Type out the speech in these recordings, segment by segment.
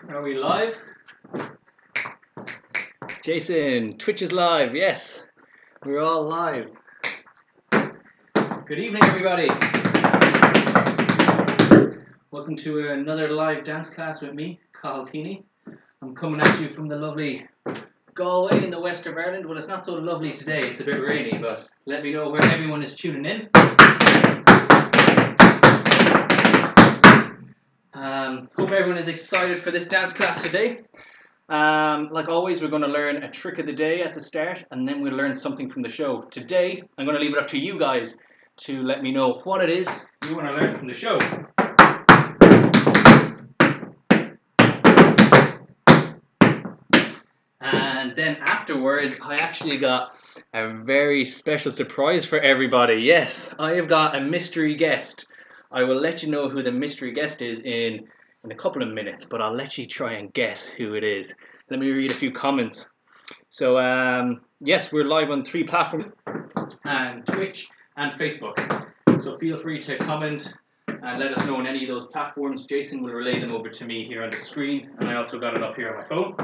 Are we live? Jason, Twitch is live, yes. We're all live. Good evening, everybody. Welcome to another live dance class with me, Cathal Keaney. I'm coming at you from the lovely Galway in the west of Ireland. Well, it's not so lovely today, it's a bit rainy, but let me know where everyone is tuning in. Hope everyone is excited for this dance class today. Like always, we're going to learn a trick of the day at the start, and then we'll learn something from the show. Today, I'm going to leave it up to you guys to let me know what it is you want to learn from the show. And then afterwards, I actually got a very special surprise for everybody. Yes, I have got a mystery guest. I will let you know who the mystery guest is in a couple of minutes, but I'll let you try and guess who it is. Let me read a few comments. So, yes, we're live on 3 platforms, and Twitch and Facebook. So feel free to comment and let us know on any of those platforms. Jason will relay them over to me here on the screen, and I also got it up here on my phone.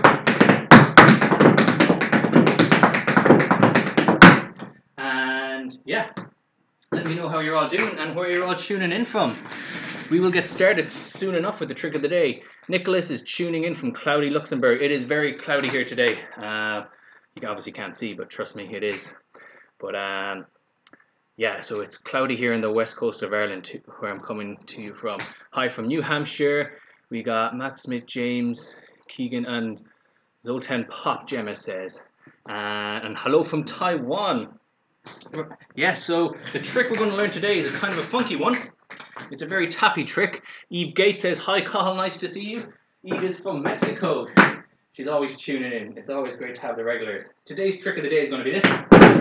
And yeah, let me know how you're all doing and where you're all tuning in from. We will get started soon enough with the trick of the day. Nicholas is tuning in from cloudy Luxembourg. It is very cloudy here today. You obviously can't see, but trust me, it is. But yeah, so it's cloudy here in the west coast of Ireland, where I'm coming to you from. Hi from New Hampshire. We got Matt Smith, James, Keegan, and Zoltan Pop, Gemma says. And hello from Taiwan. Yeah, so the trick we're going to learn today is a kind of a funky one. It's a very tappy trick. Eve Gates says, hi Cathal, nice to see you. Eve is from Mexico. She's always tuning in. It's always great to have the regulars. Today's trick of the day is going to be this.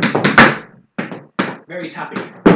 Very tappy.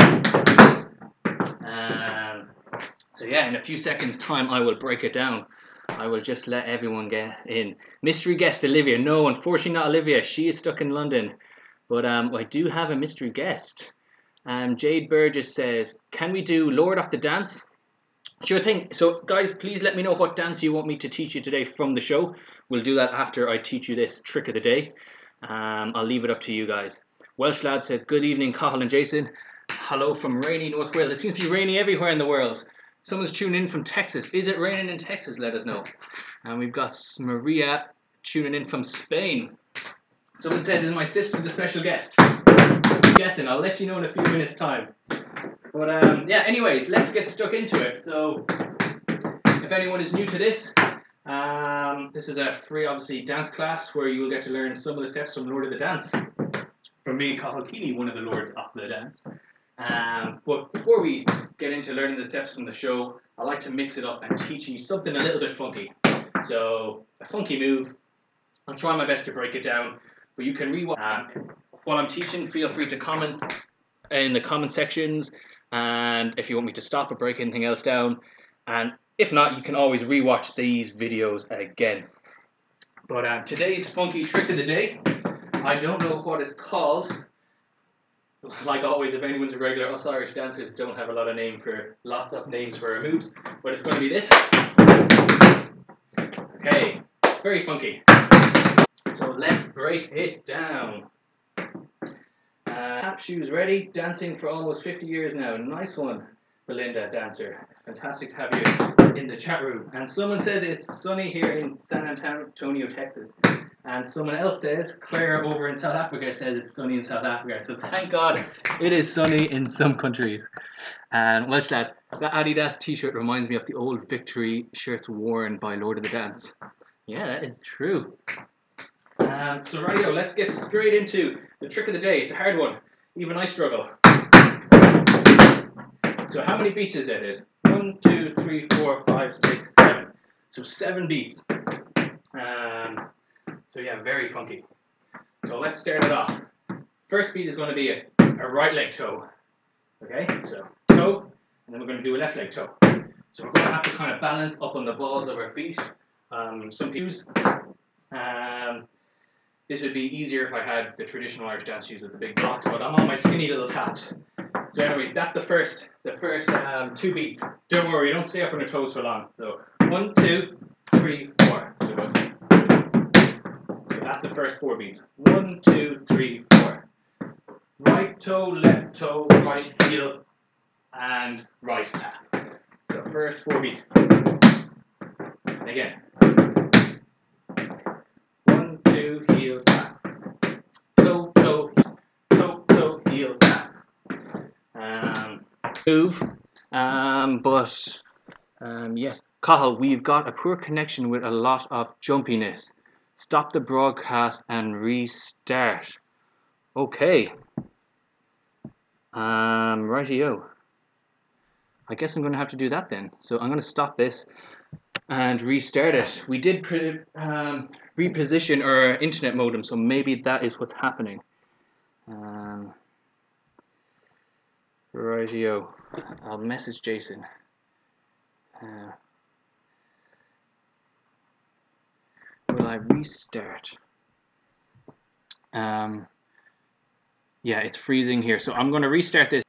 So yeah, in a few seconds time I will break it down. I will just let everyone get in. Mystery guest Olivia. No, unfortunately not Olivia. She is stuck in London. But I do have a mystery guest. Jade Burgess says, can we do Lord of the Dance? Sure thing. So guys, please let me know what dance you want me to teach you today from the show. We'll do that after I teach you this trick of the day. I'll leave it up to you guys. Welsh Lad said, good evening Cathal and Jason. Hello from rainy North Wales. It seems to be raining everywhere in the world. Someone's tuning in from Texas. Is it raining in Texas? Let us know. And we've got Maria tuning in from Spain. Someone says, is my sister the special guest? I'm guessing. I'll let you know in a few minutes' time. But yeah, anyways, let's get stuck into it. So, if anyone is new to this, this is a free, obviously, dance class where you will get to learn some of the steps from Lord of the Dance. From me, Cathal Keaney, one of the Lords of the Dance. But before we get into learning the steps from the show, I like to mix it up and teach you something a little bit funky. So, a funky move. I'll try my best to break it down. But you can rewatch while I'm teaching. Feel free to comment in the comment sections, and if you want me to stop or break anything else down, and if not, you can always rewatch these videos again. But today's funky trick of the day, I don't know what it's called. Like always, if anyone's a regular, us Irish dancers don't have a lot of lots of names for our moves, but it's going to be this. Okay, very funky. So let's break it down. Tap shoes ready, dancing for almost 50 years now. Nice one, Belinda, dancer. Fantastic to have you in the chat room. And someone says it's sunny here in San Antonio, Texas. And someone else says, Claire over in South Africa says it's sunny in South Africa. So thank God it is sunny in some countries. And Welsh Lad, that Adidas t-shirt reminds me of the old victory shirts worn by Lord of the Dance. Yeah, that is true. So rightio, let's get straight into the trick of the day. It's a hard one. Even I struggle. So how many beats is there? There's 1, 2, 3, 4, 5, 6, 7. So 7 beats. So yeah, very funky. So let's start it off. First beat is going to be a right leg toe. Okay, so toe, and then we're going to do a left leg toe. So we're going to have to kind of balance up on the balls of our feet. Some shoes. This would be easier if I had the traditional Irish dance shoes with the big blocks, but I'm on my skinny little taps. So anyways, that's the first 2 beats. Don't worry, don't stay up on your toes for long. So 1, 2, 3, 4. So it goes. So that's the first 4 beats. 1, 2, 3, 4. Right toe, left toe, right heel, and right tap. So first 4 beats. Again. 1, 2, heel, tap. Toe, toe, toe, toe, heel, tap. Move. Yes. Cathal, we've got a poor connection with a lot of jumpiness. Stop the broadcast and restart. Okay. Rightio. I guess I'm going to have to do that then. So I'm going to stop this and restart it. We did reposition our internet modem, so maybe that is what's happening. Rightio. I'll message Jason. Will I restart? Yeah, it's freezing here, so I'm going to restart this.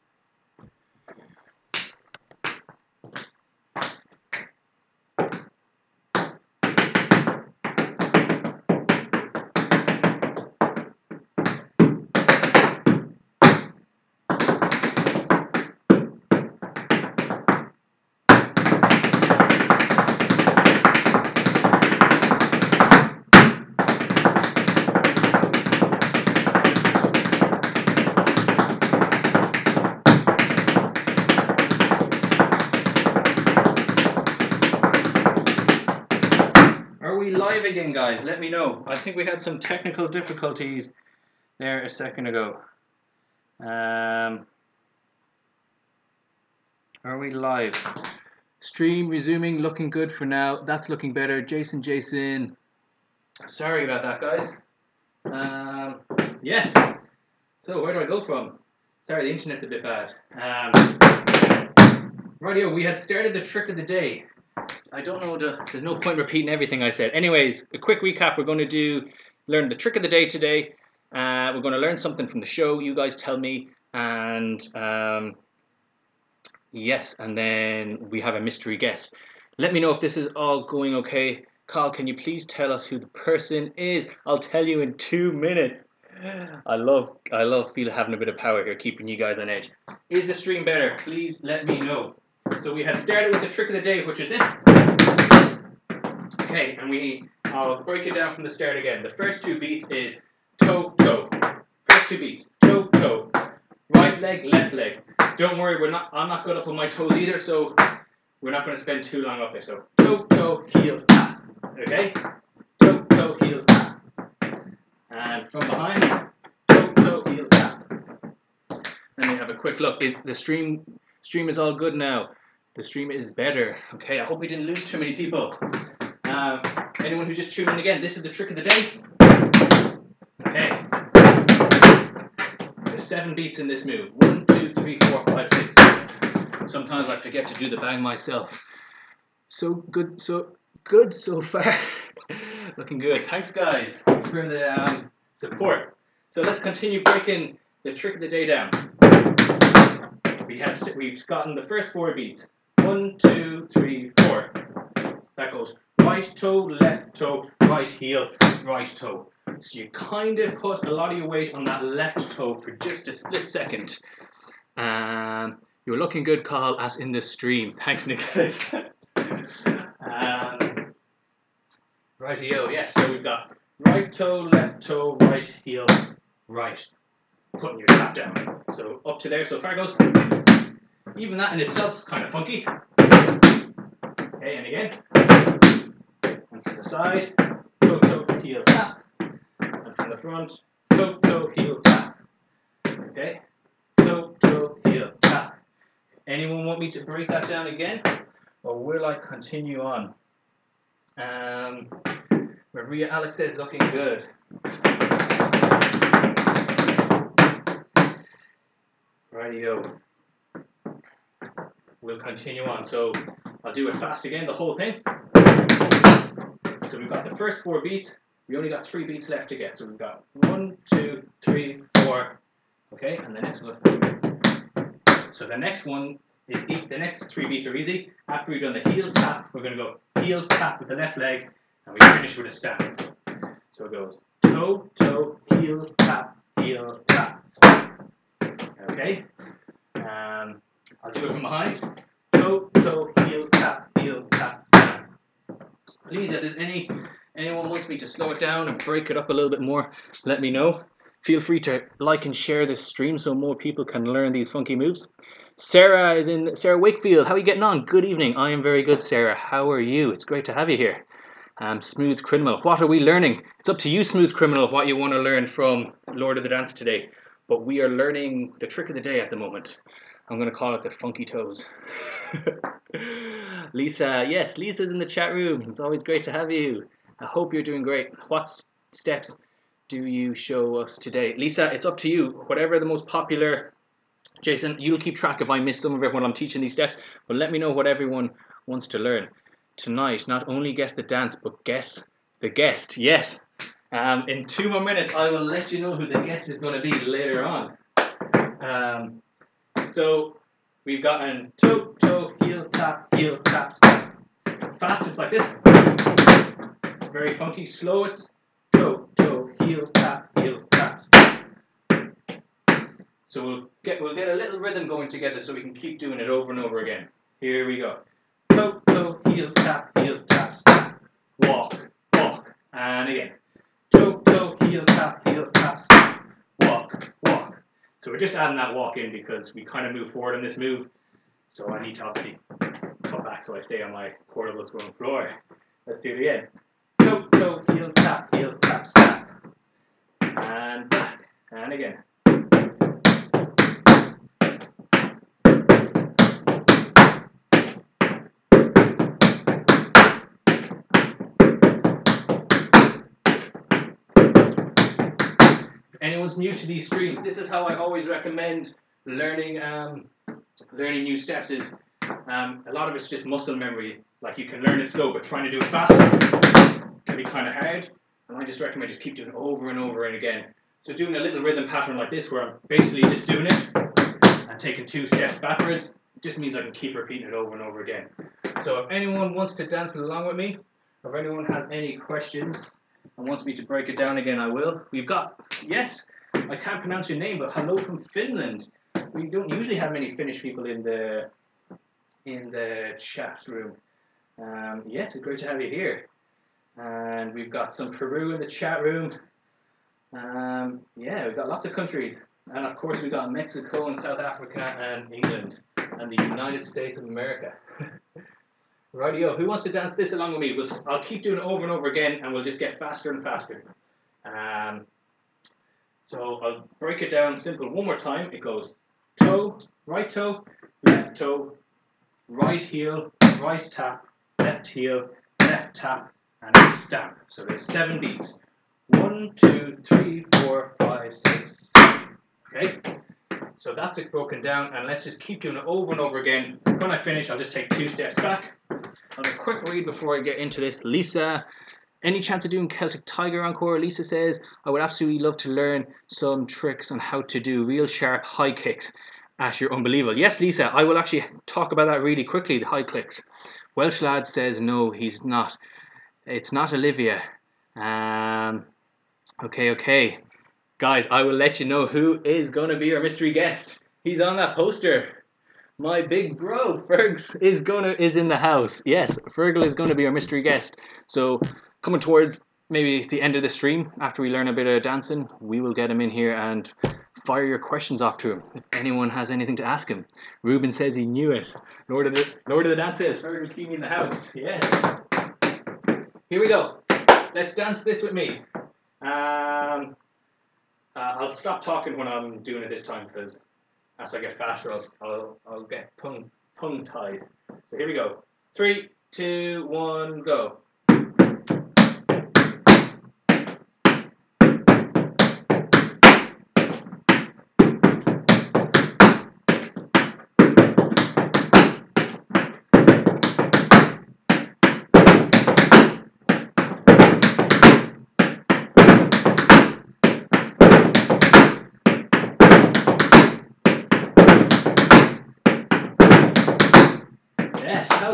Live again, guys. Let me know. I think we had some technical difficulties there a second ago. Are we live? Stream resuming, looking good for now. That's looking better. Jason. Sorry about that, guys. Yes. So where do I go from? Sorry, the internet's a bit bad. Rightio, we had started the trick of the day. I don't know, there's no point repeating everything I said. Anyways, a quick recap. We're going to learn the trick of the day today. We're going to learn something from the show. You guys tell me. And yes, and then we have a mystery guest. Let me know if this is all going okay. Carl, can you please tell us who the person is? I'll tell you in 2 minutes. I love having a bit of power here, keeping you guys on edge. Is the stream better? Please let me know. So we had started with the trick of the day, which is this. Okay, and I'll break it down from the start again. The first 2 beats is toe, toe. First 2 beats, toe, toe. Right leg, left leg. Don't worry, I'm not good up on my toes either, so we're not going to spend too long up there. So toe, toe, heel, tap. Okay? Toe, toe, heel, tap. And from behind, toe, toe, heel, tap. Let me have a quick look. The stream is all good now. The stream is better. Okay, I hope we didn't lose too many people. Anyone who's just tuning in again, this is the trick of the day. Okay. There's 7 beats in this move. 1, 2, 3, 4, 5, 6. Sometimes I forget to do the bang myself. So good so far. Looking good. Thanks, guys, for the support. So let's continue breaking the trick of the day down. We've gotten the first 4 beats. 1, 2, 3, 4. That goes right toe, left toe, right heel, right toe. So you kind of put a lot of your weight on that left toe for just a split second. You're looking good, Carl, as in the stream. Thanks, Nicholas. Rightio, yes. So we've got right toe, left toe, right heel, right. Putting your tap down. So up to there, so far goes. Even that in itself is kind of funky. Okay, and again. And from the side, toe, toe, heel, tap. And from the front, toe, toe, heel, tap. Okay, toe, toe, heel, tap. Anyone want me to break that down again? Or will I continue on? Maria Alex says looking good. Rightio. We'll continue on. So I'll do it fast again, the whole thing. So we've got the first 4 beats. We only got 3 beats left to get. So we've got 1, 2, 3, 4. Okay, and the next one. So the next one The next 3 beats are easy. After we've done the heel tap, we're going to go heel tap with the left leg, and we finish with a stamp. So it goes toe, toe, heel tap, stamp. Okay? I'll do it from behind. Toe, toe, heel tap, stamp. Please, if there's anyone wants me to slow it down and break it up a little bit more, let me know. Feel free to like and share this stream so more people can learn these funky moves. Sarah Wakefield, how are you getting on? Good evening. I am very good, Sarah. How are you? It's great to have you here. Smooth Criminal, what are we learning? It's up to you, Smooth Criminal, what you want to learn from Lord of the Dance today. But we are learning the trick of the day at the moment. I'm going to call it the funky toes. Lisa, yes, Lisa's in the chat room. It's always great to have you. I hope you're doing great. What steps do you show us today? Lisa, it's up to you. Whatever the most popular, Jason, you'll keep track if I miss some of it when I'm teaching these steps, but let me know what everyone wants to learn. Tonight, not only guess the dance, but guess the guest. Yes. In 2 more minutes, I will let you know who the guest is going to be later on. So we've gotten toe, toe, heel, tap, step. Fastest like this. Very funky. Slow it's toe, toe, heel, tap, step. So we'll get a little rhythm going together so we can keep doing it over and over again. Here we go. Toe, toe, heel, tap, step. Walk, walk. And again. Toe, toe, heel, tap, step. Walk, walk. So we're just adding that walk in because we kind of move forward in this move. So I need to obviously cut back so I stay on my portable swing floor. Let's do it again. Toe, toe, heel, tap, step. And back. And again. Anyone's new to these streams, this is how I always recommend learning new steps. Is a lot of it's just muscle memory. Like, you can learn it slow, but trying to do it faster can be kind of hard. And I just recommend just keep doing it over and over and again. So doing a little rhythm pattern like this, where I'm basically just doing it and taking 2 steps backwards, just means I can keep repeating it over and over again. So if anyone wants to dance along with me, or if anyone has any questions and wants me to break it down again, I will. We've got, yes, I can't pronounce your name, but hello from Finland. We don't usually have many Finnish people in the chat room. Yes, it's great to have you here. And we've got some Peru in the chat room. Yeah, we've got lots of countries. And of course we've got Mexico and South Africa and England and the United States of America. Rightio, who wants to dance this along with me? I'll keep doing it over and over again, and we'll just get faster and faster. So I'll break it down simple one more time. It goes toe, right toe, left toe, right heel, right tap, left heel, left tap, and a stamp. So there's 7 beats. 1, 2, 3, 4, 5, 6, 7. Okay? So that's it broken down, and let's just keep doing it over and over again. When I finish, I'll just take 2 steps back. I'll do a quick read before I get into this. Lisa, any chance of doing Celtic Tiger Encore? Lisa says, I would absolutely love to learn some tricks on how to do real sharp high kicks at your Unbelievable. Yes, Lisa, I will actually talk about that really quickly, the high kicks. Welsh Lad says, no, he's not. It's not Olivia. Okay. Guys, I will let you know who is going to be our mystery guest. He's on that poster. My big bro, Fergs, is in the house. Yes, Fergal is going to be our mystery guest. So coming towards maybe the end of the stream, after we learn a bit of dancing, we will get him in here and fire your questions off to him. If anyone has anything to ask him. Ruben says he knew it. Lord of the Dance says, Fergal Keaney in the house. Yes. Here we go. Let's dance this with me. I'll stop talking when I'm doing it this time, because as I get faster, I'll get tongue-tied. So here we go. 3, 2, 1, go.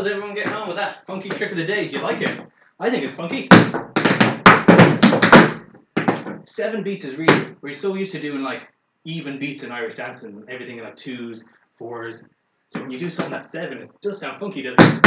how's everyone getting on with that funky trick of the day? Do you like it? I think it's funky. 7 beats is really, we're so used to doing like even beats in Irish dancing, everything in like 2s, 4s. So when you do something that's 7, it does sound funky, doesn't it?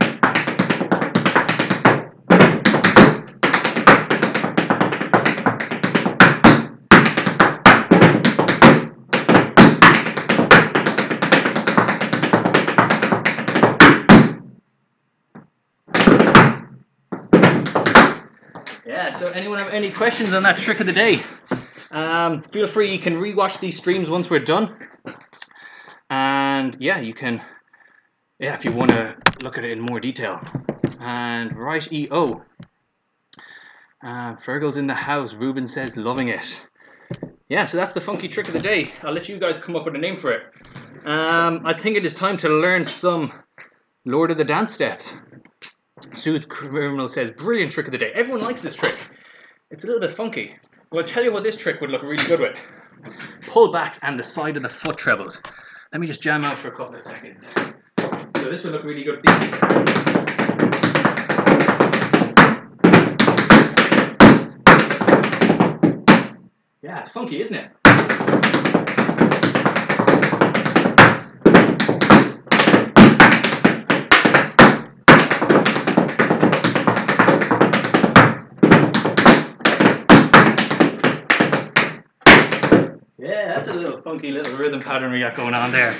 Yeah, so anyone have any questions on that trick of the day? Feel free, you can rewatch these streams once we're done. And yeah, you can, yeah, if you want to look at it in more detail. And right, EO. Fergal's in the house. Ruben says, loving it. Yeah, so that's the funky trick of the day. I'll let you guys come up with a name for it. I think it is time to learn some Lord of the Dance steps. Soothe Criminal says, brilliant trick of the day. Everyone likes this trick. It's a little bit funky. Well, I'll tell you what this trick would look really good with. Pullbacks and the side of the foot trebles. Let me just jam out for a couple of seconds. So this would look really good with these. Yeah, it's funky, isn't it? Yeah, that's a little funky little rhythm pattern we got going on there.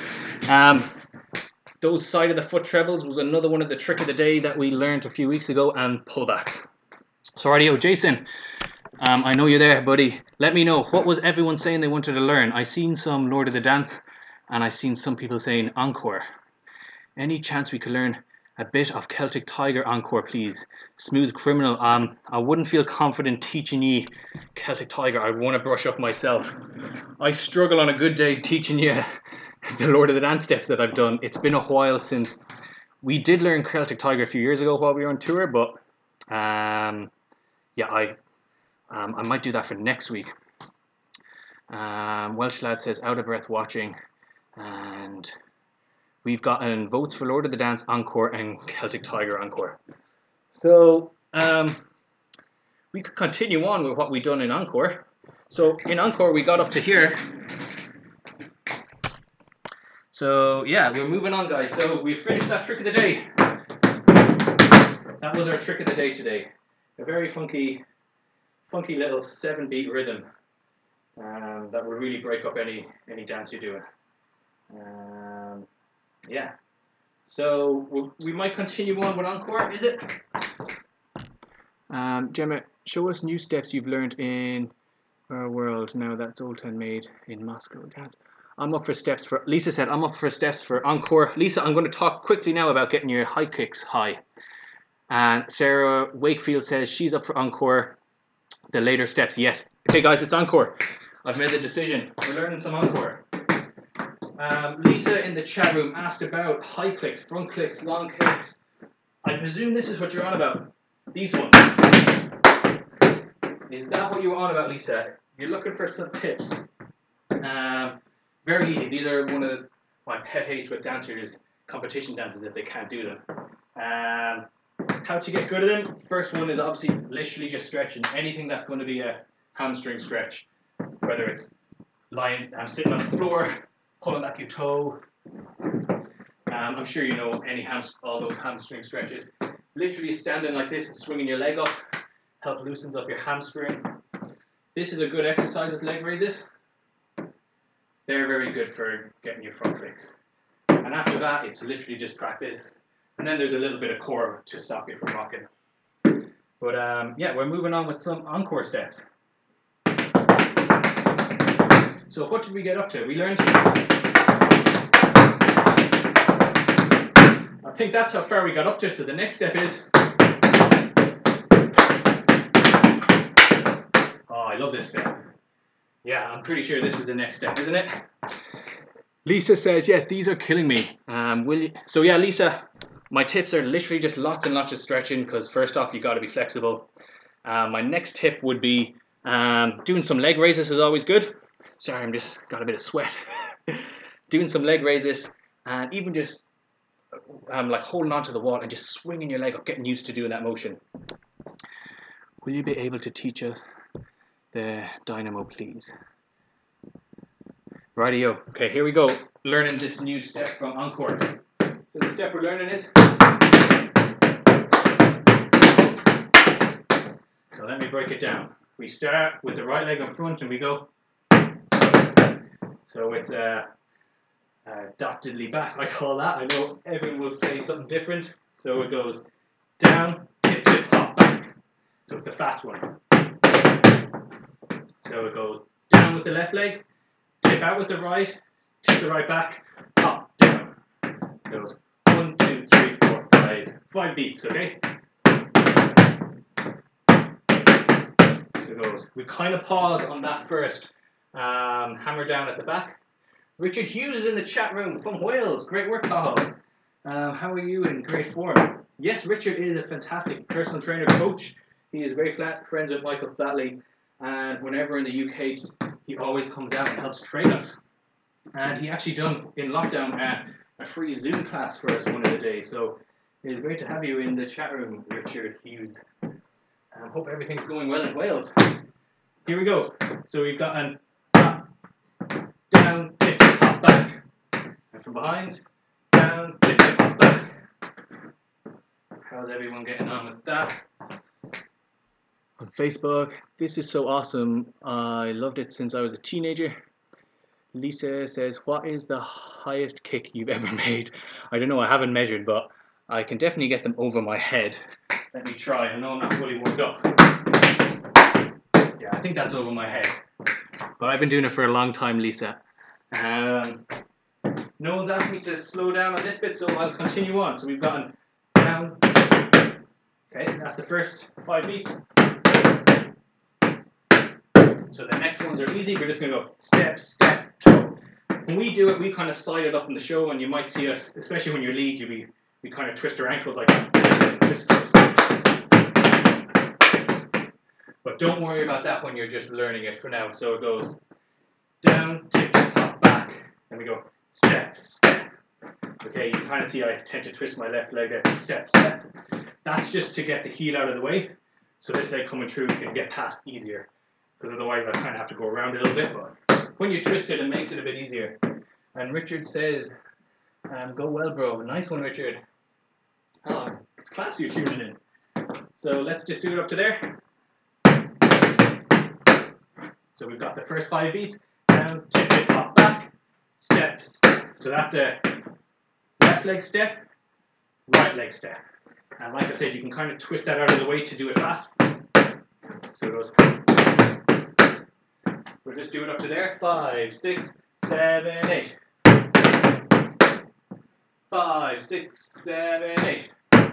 Those side of the foot trebles was another one of the trick of the day that we learned a few weeks ago, and pullbacks. So rightio, Jason, I know you're there, buddy. Let me know, what was everyone saying they wanted to learn? I seen some Lord of the Dance, and I seen some people saying encore. Any chance we could learn a bit of Celtic Tiger encore, please? Smooth Criminal. I wouldn't feel confident teaching you Celtic Tiger. I want to brush up myself. I struggle on a good day teaching you the Lord of the Dance steps that I've done. It's been a while since we did learn Celtic Tiger a few years ago while we were on tour, but yeah, I might do that for next week. Welsh Lad says, out of breath watching, and we've gotten votes for Lord of the Dance encore and Celtic Tiger encore. So we could continue on with what we've done in encore. So in encore we got up to here. So yeah, we're moving on, guys. So we finished that trick of the day. That was our trick of the day today. A very funky little 7-beat rhythm that will really break up any dance you're doing. Yeah. So we might continue on with encore, is it? Gemma, show us new steps you've learned in our world now that's Old Town made in Moscow dance. I'm up for steps for, Lisa said, I'm up for steps for encore. Lisa, I'm going to talk quickly now about getting your high kicks high. And Sarah Wakefield says she's up for encore. The later steps, yes. Okay guys, it's encore. I've made the decision. We're learning some encore. Lisa in the chat room asked about high clicks, front clicks, long clicks. I presume this is what you're on about. These ones. Is that what you were on about, Lisa? You're looking for some tips. Very easy. These are one of my pet hates with dancers, competition dancers, if they can't do them. How to get good at them? First one is obviously literally just stretching. Anything that's going to be a hamstring stretch. Whether it's lying, sitting on the floor, pulling back your toe. I'm sure you know all those hamstring stretches. Literally standing like this and swinging your leg up. Help loosens up your hamstring. This is a good exercise as leg raises. They're very good for getting your front clicks. And after that, it's literally just practice. And then there's a little bit of core to stop you from rocking. But yeah, we're moving on with some encore steps. So what did we get up to? We learned, I think that's how far we got up to. So the next step is, oh, I love this step. Yeah, I'm pretty sure this is the next step, isn't it? Lisa says, yeah, these are killing me. Will you? So yeah, Lisa, my tips are literally just lots and lots of stretching, because first off, you got to be flexible. My next tip would be doing some leg raises is always good. Sorry, I'm just got a bit of sweat. Doing some leg raises, and even just like holding onto the wall and just swinging your leg up, getting used to doing that motion. Will you be able to teach us the dynamo, please? Rightio. Okay, here we go. Learning this new step from Encore. So the step we're learning is. So let me break it down. We start with the right leg in front and we go. So it's dotedly back, I call that. I know everyone will say something different. So it goes down, tip, tip, hop, back. So it's a fast one. So it goes down with the left leg, tip out with the right, tip the right back, hop, down. It goes 1, 2, 3, 4, 5. 5 beats, okay? So it goes. We kind of pause on that first. Hammer down at the back. Richard Hughes is in the chat room from Wales. Great work, Cathal. How are you in great form? Yes, Richard is a fantastic personal trainer coach. He is very friends with Michael Flatley. And whenever in the UK, he always comes out and helps train us. And he actually done, in lockdown, a free Zoom class for us one of the days. So it is great to have you in the chat room, Richard Hughes. I hope everything's going well in Wales. Here we go. So we've got an up, down, tip, hop, back. And from behind, down, tip, hop, back. How's everyone getting on with that? On Facebook, this is so awesome. I loved it since I was a teenager. Lisa says, what is the highest kick you've ever made? I don't know, I haven't measured, but I can definitely get them over my head. Let me try. I know I'm not fully warmed up. Yeah, I think that's over my head. But I've been doing it for a long time, Lisa. No one's asked me to slow down on this bit, so I'll continue on. So we've gotten down. Okay, that's the first 5 beats. So the next ones are easy. We're just going to go step, step, toe. When we do it, we kind of slide it up in the show, and you might see us, especially when you lead, we kind of twist our ankles like that. Twist, twist. But don't worry about that when you're just learning it for now. So it goes down, tip, hop, back. Then we go step, step. Okay, you kind of see I tend to twist my left leg there. Step, step. That's just to get the heel out of the way. So this leg coming through, you can get past easier. Because otherwise I kind of have to go around a little bit. But when you twist it, it makes it a bit easier. And Richard says, go well, bro. Nice one, Richard. Oh, it's class you're tuning in. So let's just do it up to there. So we've got the first 5 beats. Down, tip, tip, hop, back. Step, step. So that's a left leg step, right leg step. And like I said, you can kind of twist that out of the way to do it fast. So it goes. We'll just do it up to there. 5, 6, 7, 8. 5, 6, 7, 8.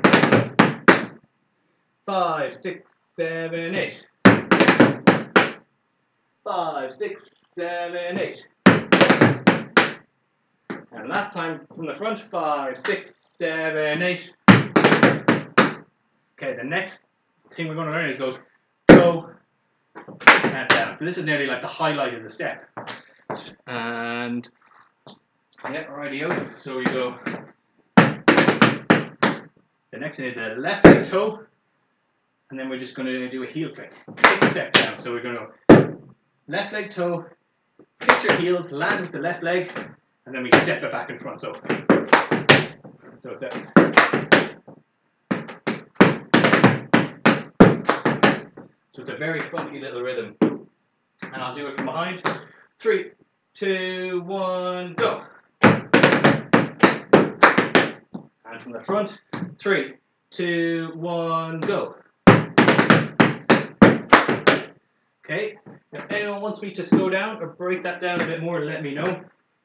5, 6, 7, 8. 5, 6, 7, 8. And last time from the front. 5, 6, 7, 8. Okay, the next thing we're going to learn is goes go and down. So this is nearly like the highlight of the step. And yeah, rightio. So we go. The next thing is a left leg toe, and then we're just going to do a heel click. Take a step down. So we're going to go left leg toe, pitch your heels, land with the left leg, and then we step it back in front. So it's a. So it's a very funky little rhythm. And I'll do it from behind. 3, 2, 1, go. And from the front. 3, 2, 1, go. Okay. If anyone wants me to slow down or break that down a bit more, let me know.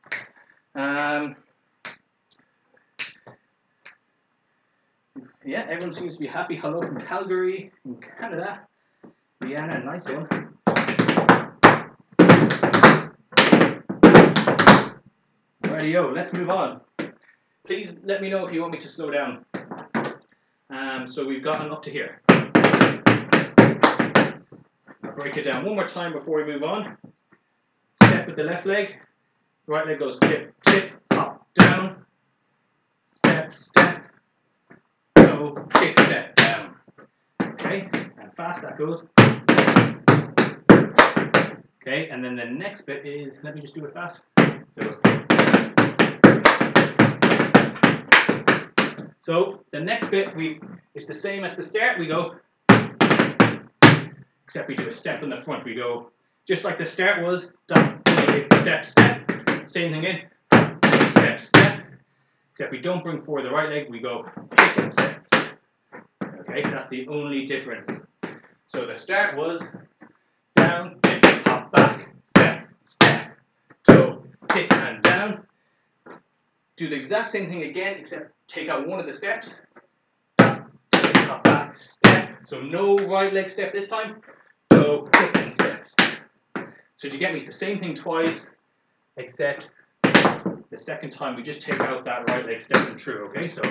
Yeah, everyone seems to be happy. Hello from Calgary, in Canada. Rihanna, nice one. Rightio, let's move on. Please let me know if you want me to slow down. So we've gotten up to here. I'll break it down one more time before we move on. Step with the left leg. Right leg goes tip, tip, hop, down. Step, step, step, toe, kick, step, down. Okay, and fast that goes. Okay, and then the next bit is, let me just do it fast. So the next bit is the same as the start. We go, except we do a step in the front. We go just like the start was, down, step, step. Same thing in, step, step. Except we don't bring forward the right leg. We go kick and step. Okay, that's the only difference. So the start was down, kick, hop back, step, step, toe, kick and down. Do the exact same thing again, except take out one of the steps. Hop back, step. So no right leg step this time. Toe, kick and step, step. So do you get me? It's the same thing twice, except the second time we just take out that right leg step and through. Okay, so.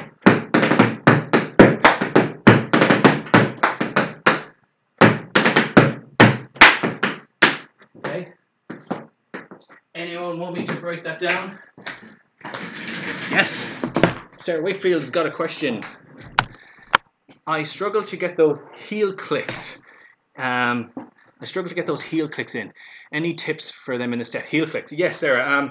Okay. Anyone want me to break that down? Yes. Sarah Wakefield's got a question. I struggle to get those heel clicks. I struggle to get those heel clicks in. Any tips for them in the step? Heel clicks. Yes, Sarah.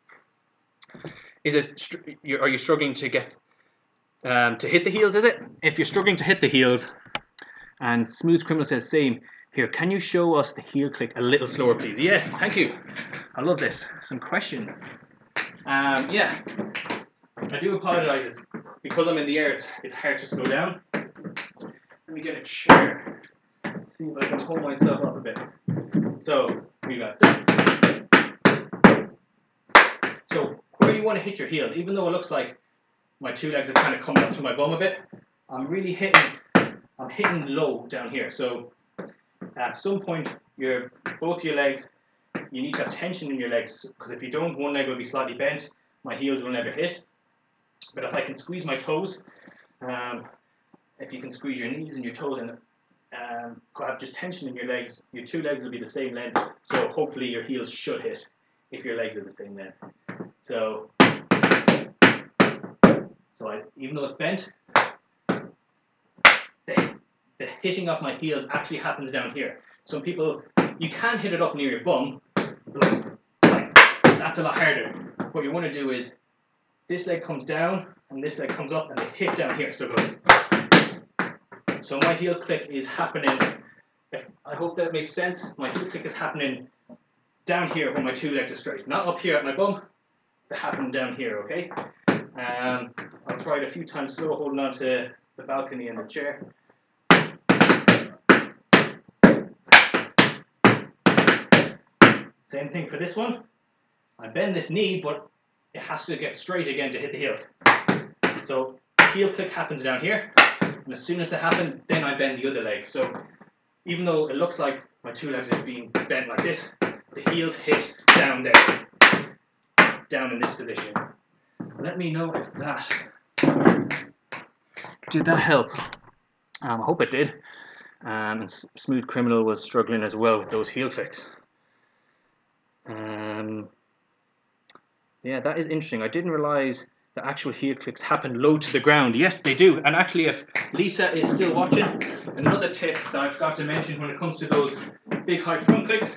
Are you struggling to get to hit the heels? Is it? If you're struggling to hit the heels, and Smooth Criminal says same. Here, can you show us the heel click a little slower, please? Yes, thank you. I love this. Some questions. Yeah, I do apologise. It's because I'm in the air. It's hard to slow down. Let me get a chair. See if I can hold myself up a bit. So we got that. So where you want to hit your heels, even though it looks like my two legs are kind of coming up to my bum a bit, I'm really hitting. I'm hitting low down here. So at some point, both your legs, you need to have tension in your legs, because if you don't, one leg will be slightly bent. My heels will never hit. But if I can squeeze my toes, if you can squeeze your knees and your toes and have just tension in your legs, your two legs will be the same length. So hopefully your heels should hit if your legs are the same length. So even though it's bent, the hitting of my heels actually happens down here. Some people, you can hit it up near your bum, but that's a lot harder. What you want to do is, this leg comes down, and this leg comes up, and they hit down here, so it goes. So my heel click is happening, I hope that makes sense, my heel click is happening down here when my two legs are straight. Not up here at my bum, they're happening down here, okay? I'll try it a few times slow, holding on to the balcony and the chair. Same thing for this one. I bend this knee, but it has to get straight again to hit the heels. So heel click happens down here, and as soon as it happens, then I bend the other leg. So even though it looks like my two legs are being bent like this, the heels hit down there, down in this position. Let me know if did that help? I hope it did. And Smooth Criminal was struggling as well with those heel clicks. Yeah, that is interesting. I didn't realise the actual heel clicks happen low to the ground. Yes, they do. And actually, if Lisa is still watching, another tip that I forgot to mention when it comes to those big high front clicks.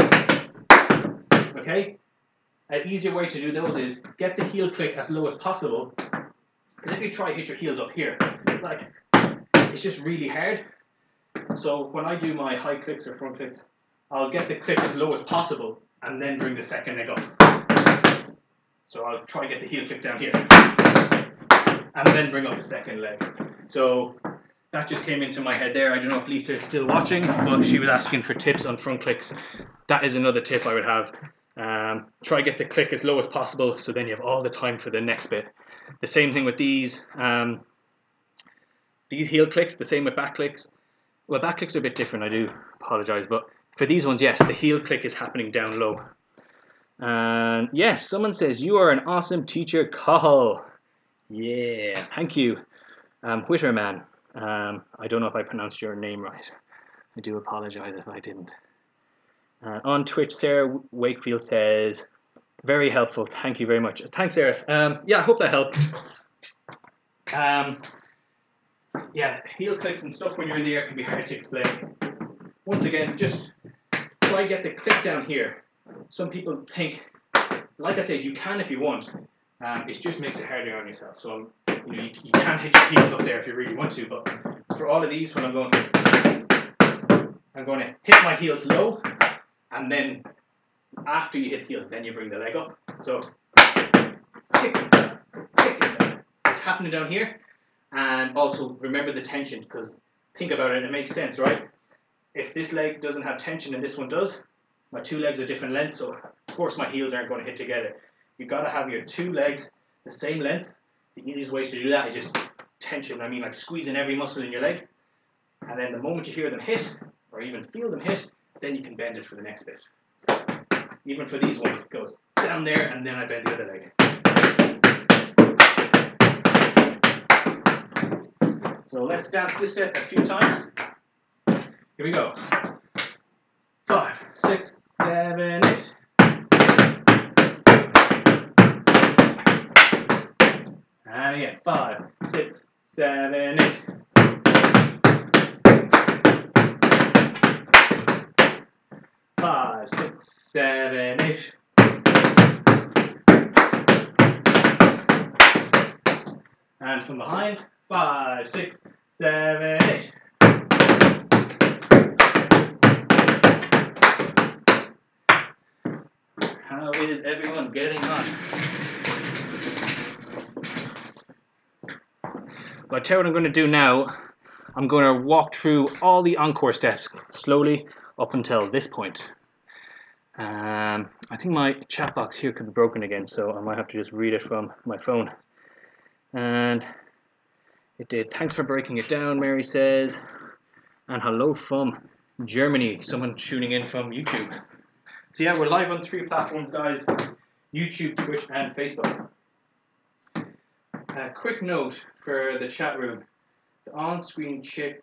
Okay, an easier way to do those is get the heel click as low as possible. Because if you try to hit your heels up here, it's just really hard. So when I do my high clicks or front clicks, I'll get the click as low as possible and then bring the second leg up. So I'll try to get the heel click down here and then bring up the second leg. So that just came into my head there. I don't know if Lisa is still watching, but she was asking for tips on front clicks. That is another tip I would have. Try to get the click as low as possible, so then you have all the time for the next bit. The same thing with these heel clicks, the same with back clicks. Well, back clicks are a bit different, I do apologise, but for these ones, yes, the heel click is happening down low. And yes, someone says, you are an awesome teacher, Cathal. Yeah, thank you. Whitterman. I don't know if I pronounced your name right. I do apologise if I didn't. On Twitch, Sarah Wakefield says, very helpful. Thank you very much. Thanks, Sarah. Yeah, I hope that helped. Yeah, heel clicks and stuff when you're in the air can be hard to explain. Once again, just try to get the click down here. Some people think, like I said, you can if you want. It just makes it harder on yourself. So you can hit your heels up there if you really want to. But for all of these, when I'm going to hit my heels low, and then after you hit heels, then you bring the leg up. So kick, it's happening down here. And also remember the tension, because think about it, it makes sense, right? If this leg doesn't have tension and this one does, my two legs are different lengths, so of course my heels aren't going to hit together. You've got to have your two legs the same length. The easiest way to do that is just tension. I mean, like squeezing every muscle in your leg. And then the moment you hear them hit, or even feel them hit, then you can bend it for the next bit. Even for these ones, it goes down there and then I bend the other leg. So let's dance this step a few times. Here we go. 5, 6, 7, 8. And again, 5, 6, 7, 8. Five, 6, 7, 8. And from behind, 5, 6, 7, 8. How is everyone getting on? Well, I tell you what I'm going to do now. I'm going to walk through all the encore steps slowly up until this point. I think my chat box here could be broken again, so I might have to just read it from my phone. And it did. Thanks for breaking it down, Mary says. And hello from Germany, someone tuning in from YouTube. So yeah, we're live on 3 platforms, guys. YouTube, Twitch, and Facebook. Quick note for the chat room. The on-screen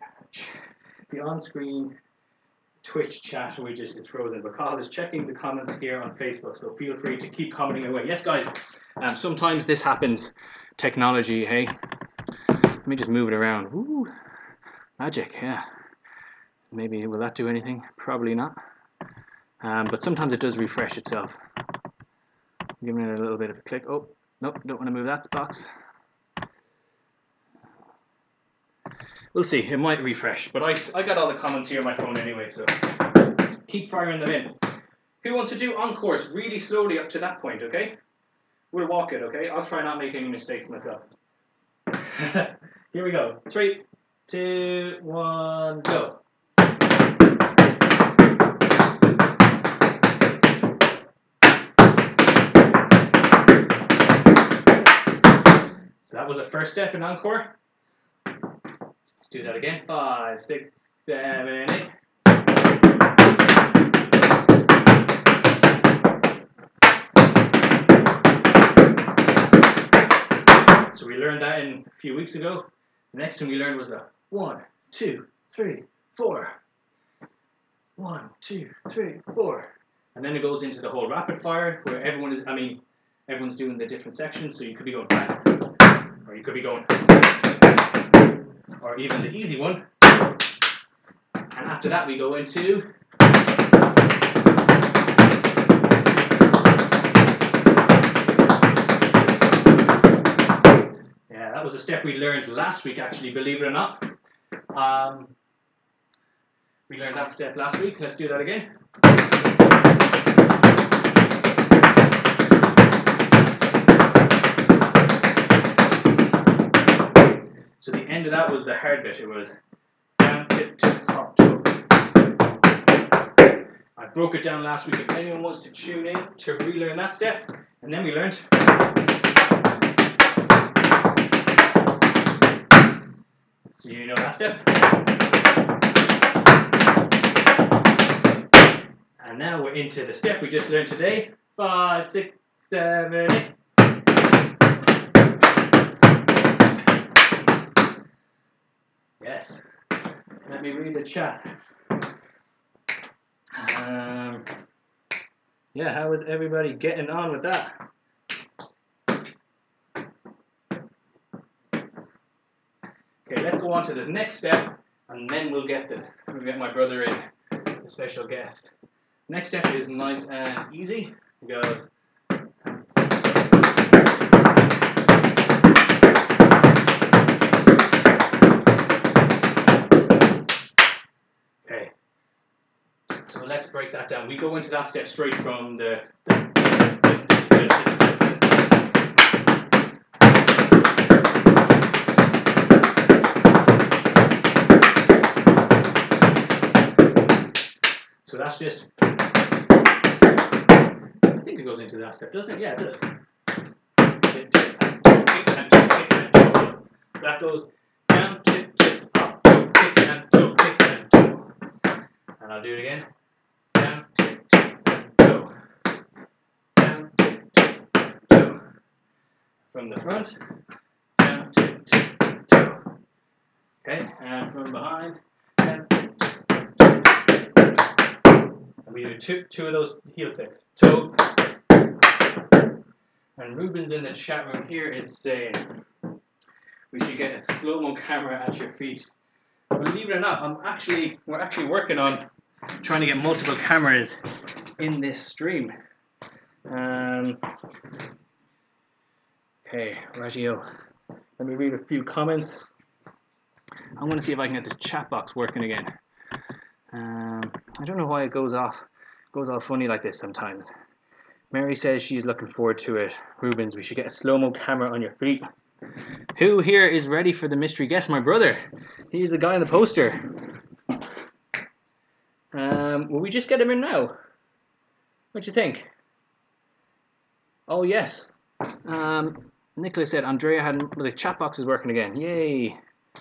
Twitch chat widget is frozen, but Cathal is checking the comments here on Facebook, so feel free to keep commenting away. Yes, guys, sometimes this happens. Technology, hey? Let me just move it around. Ooh, magic, yeah. Maybe, will that do anything? Probably not. But sometimes it does refresh itself. Giving it a little bit of a click. Oh, nope, don't want to move that box. We'll see, it might refresh. But I got all the comments here on my phone anyway, so keep firing them in. Who wants to do encores really slowly up to that point, okay? We'll walk it, okay? I'll try not make any mistakes myself. Here we go. 3, 2, 1, go. So that was the first step in encore. Let's do that again. 5, 6, 7, 8. So we learned that in a few weeks ago. The next thing we learned was the 1, 2, 3, 4. 1, 2, 3, 4. And then it goes into the whole rapid fire where everyone's doing the different sections. So you could be going back, or you could be going, or even the easy one. And after that we go into that was a step we learned last week, actually, believe it or not. We learned that step last week. Let's do that again. So the end of that was the hard bit. It was down, tip, tip, hop, toe. I broke it down last week. If anyone wants to tune in to relearn that step, and then we learned. So you know that step. And now we're into the step we just learned today. 5, 6, 7, 8. Yes. Let me read the chat. Yeah, how is everybody getting on with that? on to the next step, and then we'll get my brother in, the special guest. Next step is nice and easy. It goes. Okay. So let's break that down. We go into that step straight from the So that's just, I think it goes into that step, doesn't it? Yeah, it does. That goes down, tip, tip, up, toe, kick and toe, kick and toe. And I'll do it again. Down, tip, tip, and toe. Down, tip, tip, and toe. From the front, down, tip, tip, and toe. Okay, and from behind, down, tip, tip, and toe. We do two of those heel clicks. Toe. And Ruben's in the chat room here is saying we should get a slow-mo camera at your feet. Believe it or not, we're actually working on trying to get multiple cameras in this stream. Okay, Raggio. Let me read a few comments. I want to see if I can get this chat box working again. I don't know why it goes all funny like this sometimes. Mary says she's looking forward to it. Rubens, we should get a slow-mo camera on your feet. Who here is ready for the mystery guest? My brother. He's the guy on the poster. Will we just get him in now? What do you think? Oh, yes. Nicholas said Andrea the chat box is working again. Yay.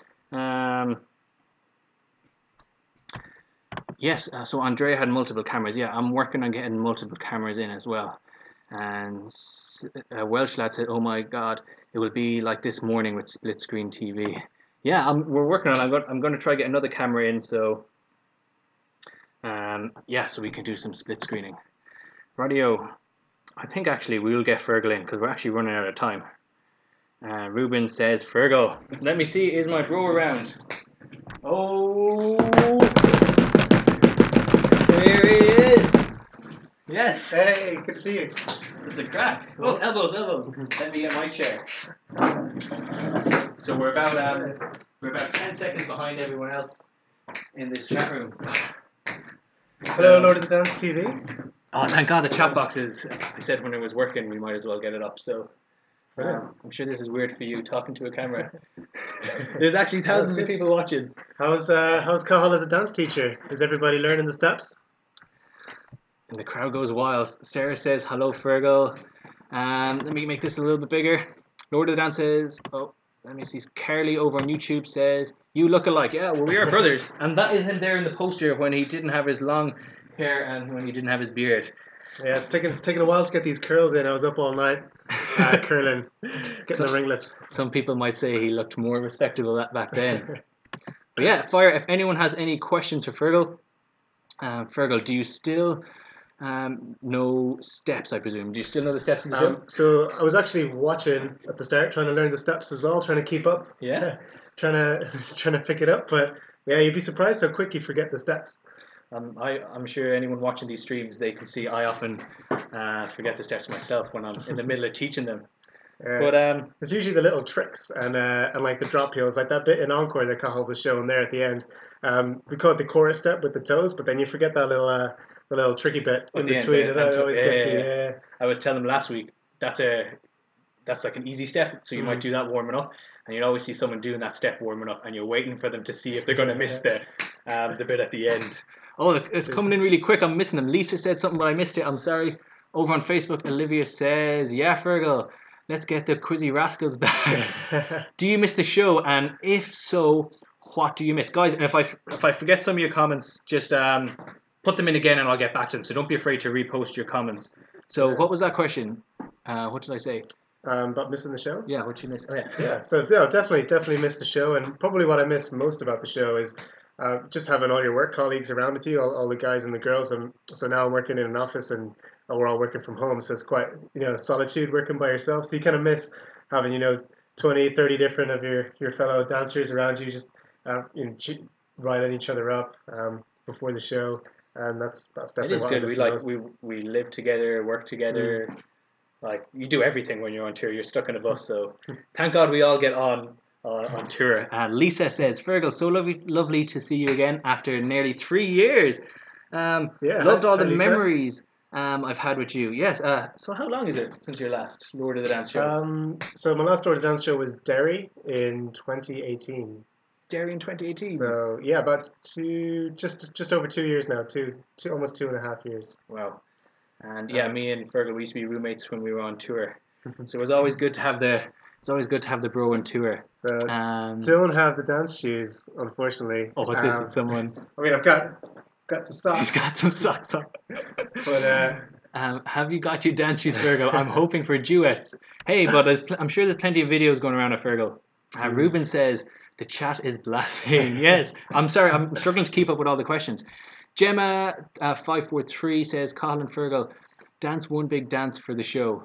Yes, so Andrea had multiple cameras. Yeah, I'm working on getting multiple cameras in as well. And Welsh lad said, oh my God, it will be like this morning with split screen TV. Yeah, we're working on it. I'm going to try to get another camera in, so yeah, so we can do some split screening. Radio, I think actually we will get Fergal in because we're actually running out of time. Ruben says, Fergal, let me see, is my bro around? Oh, there he is. Yes. Hey, good to see you. It's the crack. Oh, elbows. Let me get my chair. So we're about 10 seconds behind everyone else in this chat room. Hello, Lord of the Dance TV. Oh, thank God the chat box is. I said when it was working, we might as well get it up. So I'm sure this is weird for you talking to a camera. There's actually thousands of people watching. How's Cathal as a dance teacher? Is everybody learning the steps? And the crowd goes wild. Sarah says, hello, Fergal. Let me make this a little bit bigger. Lord of the Dance says, oh, let me see. Carly over on YouTube says, you look alike. Yeah, well, we are brothers. And that is him there in the poster when he didn't have his long hair and when he didn't have his beard. Yeah, it's taken a while to get these curls in. I was up all night curling, getting the ringlets. Some people might say he looked more respectable back then. But yeah, fire. If anyone has any questions for Fergal, Fergal, do you still know steps, I presume? Do you still know the steps of the show? So I was actually watching at the start, trying to learn the steps as well, trying to keep up. Yeah. trying to pick it up, but yeah, you'd be surprised how quick you forget the steps. I'm sure anyone watching these streams, they can see I often forget the steps myself when I'm in the middle of teaching them. But it's usually the little tricks and like the drop heels, like that bit in Encore that Cathal was showing there at the end. We call it the chorus step with the toes, but then you forget that the little tricky bit in between. It always gets you. Yeah. I was telling them last week that's like an easy step, so you might do that warming up, and you'd always see someone doing that step warming up, and you're waiting for them to see if they're going to miss the bit at the end. Oh, it's coming in really quick. I'm missing them. Lisa said something, but I missed it. I'm sorry. Over on Facebook, Olivia says, yeah, Fergal, let's get the Quizzy Rascals back. Do you miss the show? And if so, what do you miss? Guys, and if I forget some of your comments, just put them in again and I'll get back to them. So don't be afraid to repost your comments. So what was that question? What did I say? About missing the show? Yeah, what you miss? Oh, yeah. Yeah, so yeah, definitely missed the show. And probably what I miss most about the show is just having all your work colleagues around with you, all the guys and the girls. And so now I'm working in an office and we're all working from home. So it's quite, solitude working by yourself. So you kind of miss having, 20, 30 different of your fellow dancers around you, just riling each other up before the show, and that's It definitely is what I good. miss We the like most. we live together, work Mm. together. Like you do everything when you're on tour. You're stuck in a bus, so thank God we all get on tour. Lisa says, "Fergal, so lovely to see you again after nearly 3 years. Yeah, Loved all hi the Lisa. memories I've had with you. Yes. So how long is it since your last Lord of the Dance show? So my last Lord of the Dance show was Derry in 2018. Derry in 2018. So yeah, about just over 2 years now, almost 2.5 years. Wow. And yeah, Um, me and Fergal we used to be roommates when we were on tour. So it was always good to have the bro on tour. so Um, don't have the dance shoes, unfortunately. oh, what's this? It's someone. I mean, I've got some He's socks, got some socks on. but Have you got your dance shoes, Fergal? I'm hoping for duets. Hey, but I'm sure there's plenty of videos going around of Fergal. Ruben says the chat is blasting. Yes, I'm sorry, I'm struggling to keep up with all the questions. Gemma 543 says Cathal and Fergal dance one big dance for the show.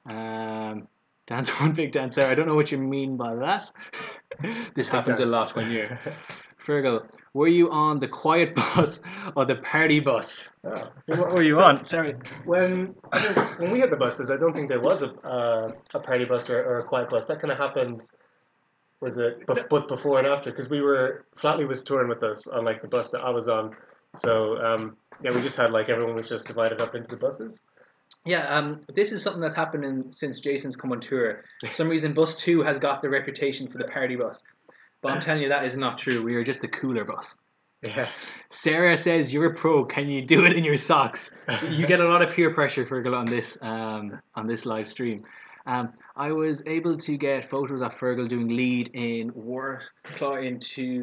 Um, dance one big dance. Sorry, I don't know what you mean by that. This big happens a dance. lot when you're Fergal. Were you on the quiet bus or the party bus? Oh. What were you So on? Sorry. when we had the buses, I don't think there was a party bus or a quiet bus. That kind of happened. Was it but before and after? Because Flatley was touring with us on like the bus that I was on. So yeah, we just had like everyone was just divided up into the buses. Yeah, this is something that's happening since Jason's come on tour. For some reason, Bus 2 has got the reputation for the party bus. But I'm telling you, that is not true. We are just the cooler bus. Yeah. Sarah says, you're a pro. Can you do it in your socks? You get a lot of peer pressure, Fergal, on this live stream. I was able to get photos of Fergal doing lead in Warclaw in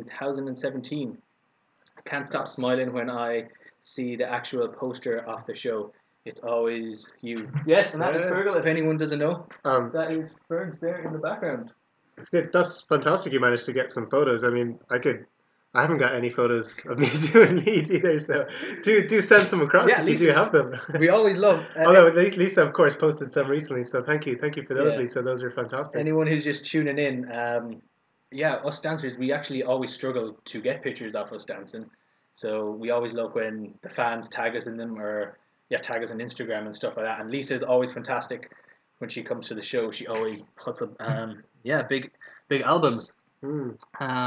2017. I can't stop smiling when I see the actual poster of the show. It's always you. Yes, and that is Fergal, if anyone doesn't know. That is Ferg's there in the background. It's good. That's fantastic. You managed to get some photos. I mean, I haven't got any photos of me doing leads either. So do send some across if you do have them. We always love. Although Lisa, of course, posted some recently. So thank you for those, Yeah. Lisa. Those are fantastic. Anyone who's just tuning in, yeah, us dancers, we actually always struggle to get pictures of us dancing. So we always love when the fans tag us in them, or yeah, tag us on Instagram and stuff like that. And Lisa is always fantastic when she comes to the show. She always puts up, yeah, big albums. Mm.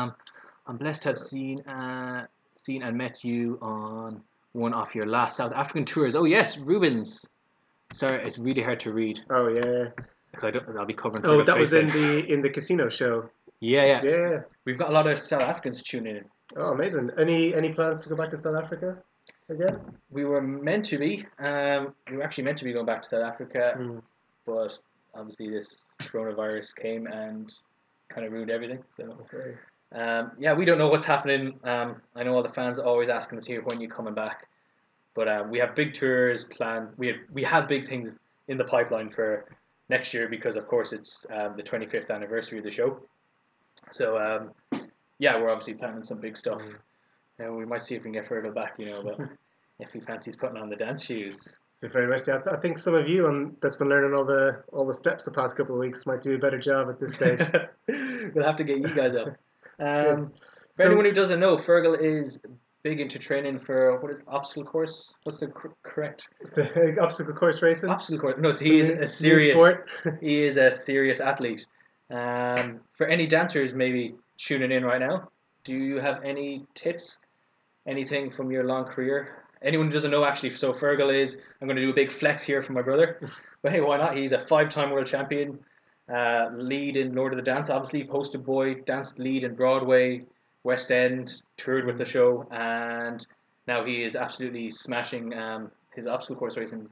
I'm blessed to have seen and met you on one of your last South African tours. Oh yes, Rubens. Sorry, it's really hard to read. Oh yeah. Because I'll be covering. Oh, that was in the casino show. Yeah. Yeah. We've got a lot of South Africans tuning in. Oh, amazing. Any plans to go back to South Africa again? We were meant to be. We were actually meant to be going back to South Africa, but obviously this coronavirus came and kind of ruined everything. So, yeah, we don't know what's happening. I know all the fans are always asking us here, when you coming back? But we have big tours planned. We have big things in the pipeline for next year, because of course it's the 25th anniversary of the show. So yeah, we're obviously planning some big stuff. We might see if we can get Fergal back, but if he fancies putting on the dance shoes. Very much. Yeah, I think some of you that's been learning all the steps the past couple of weeks might do a better job at this stage. We'll have to get you guys up. For anyone who doesn't know, Fergal is big into training for, what is obstacle course? What's the correct? The obstacle course racing. Obstacle course. No, so he's a serious. He is a serious athlete. For any dancers maybe tuning in right now, do you have any tips? Anything from your long career? Anyone who doesn't know, actually, so Fergal is, I'm going to do a big flex here for my brother, but hey, why not? He's a 5-time world champion, lead in Lord of the Dance, obviously, poster boy, danced lead in Broadway, West End, toured with the show, and now he is absolutely smashing his obstacle course racing.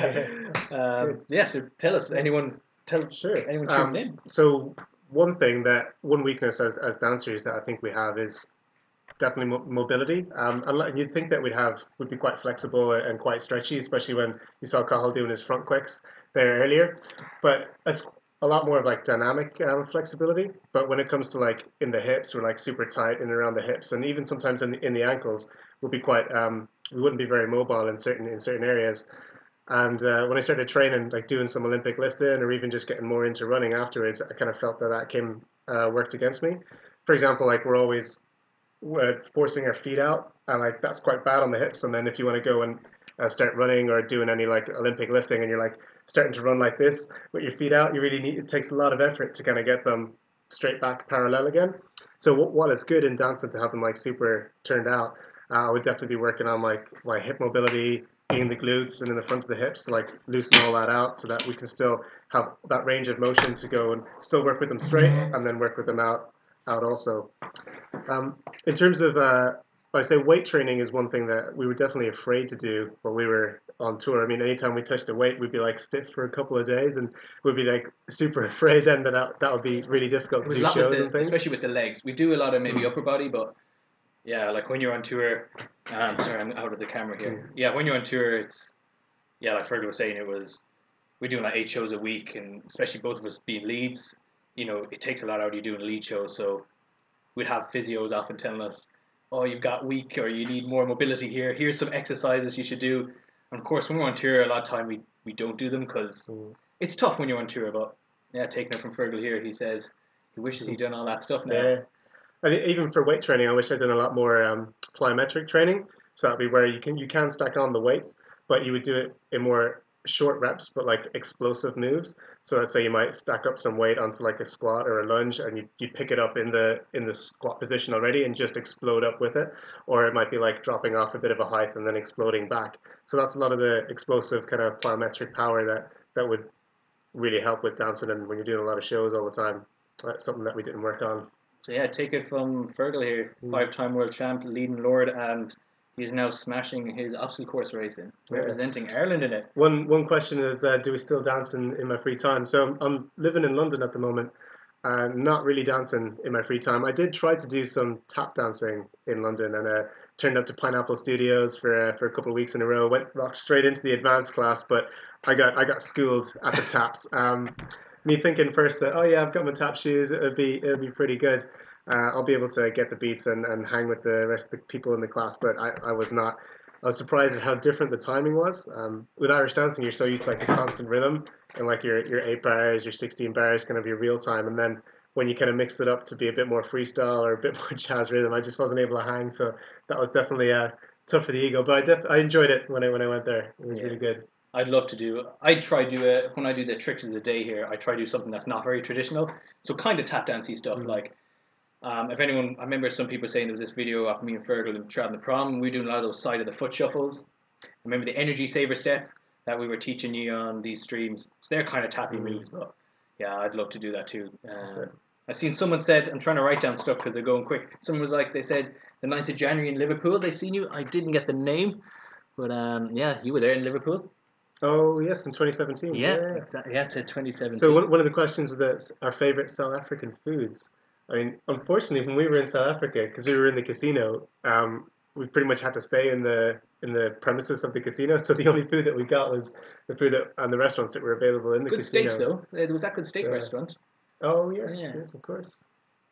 Yeah, so tell us, anyone tuning in. So one weakness as dancers that I think we have is definitely mobility. And you'd think that would be quite flexible and quite stretchy, especially when you saw Cathal doing his front clicks there earlier. But it's a lot more of like dynamic flexibility. But when it comes to like in the hips, we're like super tight in and around the hips, and even sometimes in the ankles, we'll be quite we wouldn't be very mobile in certain areas. And when I started training, like doing some Olympic lifting, or even just getting more into running afterwards, I kind of felt that worked against me. For example, like we're always forcing our feet out, and like that's quite bad on the hips. And then if you want to go and start running or doing any like Olympic lifting, and you're like starting to run like this with your feet out, you really need, it takes a lot of effort to kind of get them straight back parallel again. So while it's good in dancing to have them like super turned out, I would definitely be working on like my hip mobility in the glutes and in the front of the hips to like loosen all that out so that we can still have that range of motion to go and still work with them straight and then work with them out also. In terms of, I say weight training is one thing that we were definitely afraid to do when we were on tour. I mean, anytime we touched a weight, we'd be like stiff for a couple of days, and we'd be like super afraid then that would be really difficult to do shows and things. Especially with the legs. We do a lot of maybe upper body, but yeah, like when you're on tour. Sorry, I'm out of the camera here. Yeah, when you're on tour, it's like Fergal was saying, we're doing like 8 shows a week, and especially both of us being leads, it takes a lot out of you doing lead shows. So we'd have physios often telling us, oh, you've got weak or you need more mobility here. Here's some exercises you should do. And of course, when we're on tour, a lot of time we don't do them because it's tough when you're on tour. But yeah, taking it from Fergal here, he says he wishes he'd done all that stuff now. Yeah. And even for weight training, I wish I'd done a lot more plyometric training. So that'd be where you can stack on the weights, but you would do it in more short reps, but like explosive moves. So let's say you might stack up some weight onto like a squat or a lunge, and you'd pick it up in the squat position already and just explode up with it. Or it might be like dropping off a bit of a height and then exploding back. So that's a lot of the explosive kind of plyometric power that would really help with dancing, and when you're doing a lot of shows all the time. That's something that we didn't work on. So yeah, take it from Fergal here, 5-time world champ, leading lord, and he's now smashing his obstacle course racing, representing Ireland in it. One question is, do we still dance in my free time? So I'm living in London at the moment, and not really dancing in my free time. I did try to do some tap dancing in London, and turned up to Pineapple Studios for a couple of weeks in a row. Rocked straight into the advanced class, but I got schooled at the taps. Me thinking first that, oh yeah, I've got my tap shoes, it'll be pretty good. I'll be able to get the beats and hang with the rest of the people in the class, but I was not. I was surprised at how different the timing was. With Irish dancing, you're so used to like the constant rhythm and like your 8 bars, your 16 bars, kind of your real time, and then when you kind of mix it up to be a bit more freestyle or a bit more jazz rhythm, I just wasn't able to hang. So that was definitely tough for the ego, but I enjoyed it when I went there. It was really good. I'd love to do. I try do it when I do the tricks of the day here. I try to do something that's not very traditional, so kind of tap dancey stuff. Like, if anyone, I remember some people saying there was this video of me and Fergal and Chad in the prom. And we were doing a lot of those side of the foot shuffles. I remember the energy saver step that we were teaching you on these streams. So they're kind of tappy moves, but yeah, I'd love to do that too. I've seen someone said, I'm trying to write down stuff because they're going quick. Someone was like, they said the 9th of January in Liverpool. They seen you. I didn't get the name, but yeah, you were there in Liverpool. Oh yes, in 2017. Yeah, exactly. Yeah, to 2017. So one of the questions was our favorite South African foods. I mean, unfortunately, when we were in South Africa, because we were in the casino, we pretty much had to stay in the premises of the casino. So the only food that we got was the food and the restaurants that were available in the casino. Good steaks, though. There was that good steak restaurant. Oh yes, yes, of course.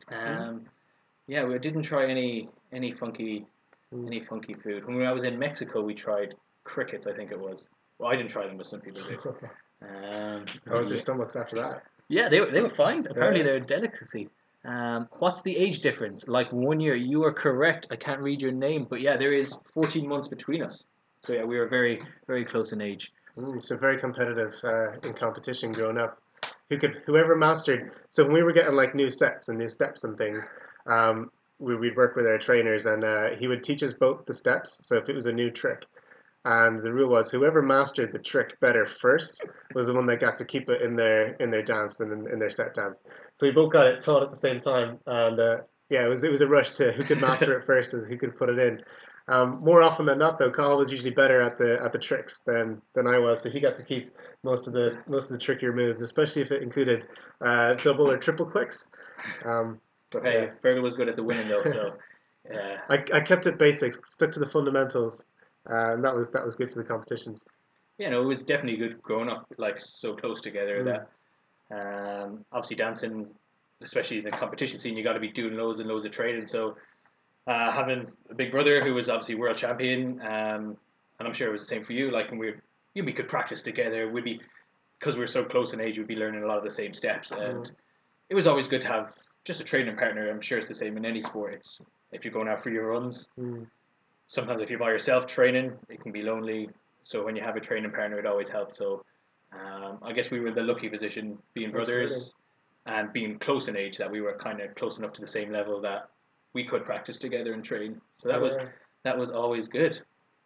Yeah, we didn't try any funky food. When I was in Mexico, we tried crickets. I think it was. Well, I didn't try them, but some people did. How was their stomachs after that? Yeah, they were fine. Apparently, they're a delicacy. What's the age difference? Like 1 year. You are correct. I can't read your name, but yeah, there is 14 months between us. So yeah, we were very, very close in age. So very competitive in competition growing up. Whoever mastered. So when we were getting like new sets and new steps and things, we'd work with our trainers, and he would teach us both the steps. So if it was a new trick. And the rule was whoever mastered the trick better first was the one that got to keep it in their dance and in their set dance. So we both got it taught at the same time, and yeah, it was a rush to who could master it first as who could put it in. More often than not, though, Carl was usually better at the tricks than I was, so he got to keep most of the trickier moves, especially if it included double or triple clicks. Hey, Fergal was good at the winning though, so I kept it basics, stuck to the fundamentals. And that was good for the competitions. Yeah, no, it was definitely good growing up, like so close together. That obviously dancing, especially in the competition scene, you got to be doing loads and loads of training. So having a big brother who was obviously world champion, and I'm sure it was the same for you. Like when we could practice together. We'd be, because we were so close in age, we'd be learning a lot of the same steps, and it was always good to have just a training partner. I'm sure it's the same in any sport. It's if you're going out for your runs. Mm. Sometimes if you're by yourself training, it can be lonely. So when you have a training partner, it always helps. So I guess we were in the lucky position being Absolutely. brothers and being close in age that we were kind of close enough to the same level that we could practice together and train. So that was always good.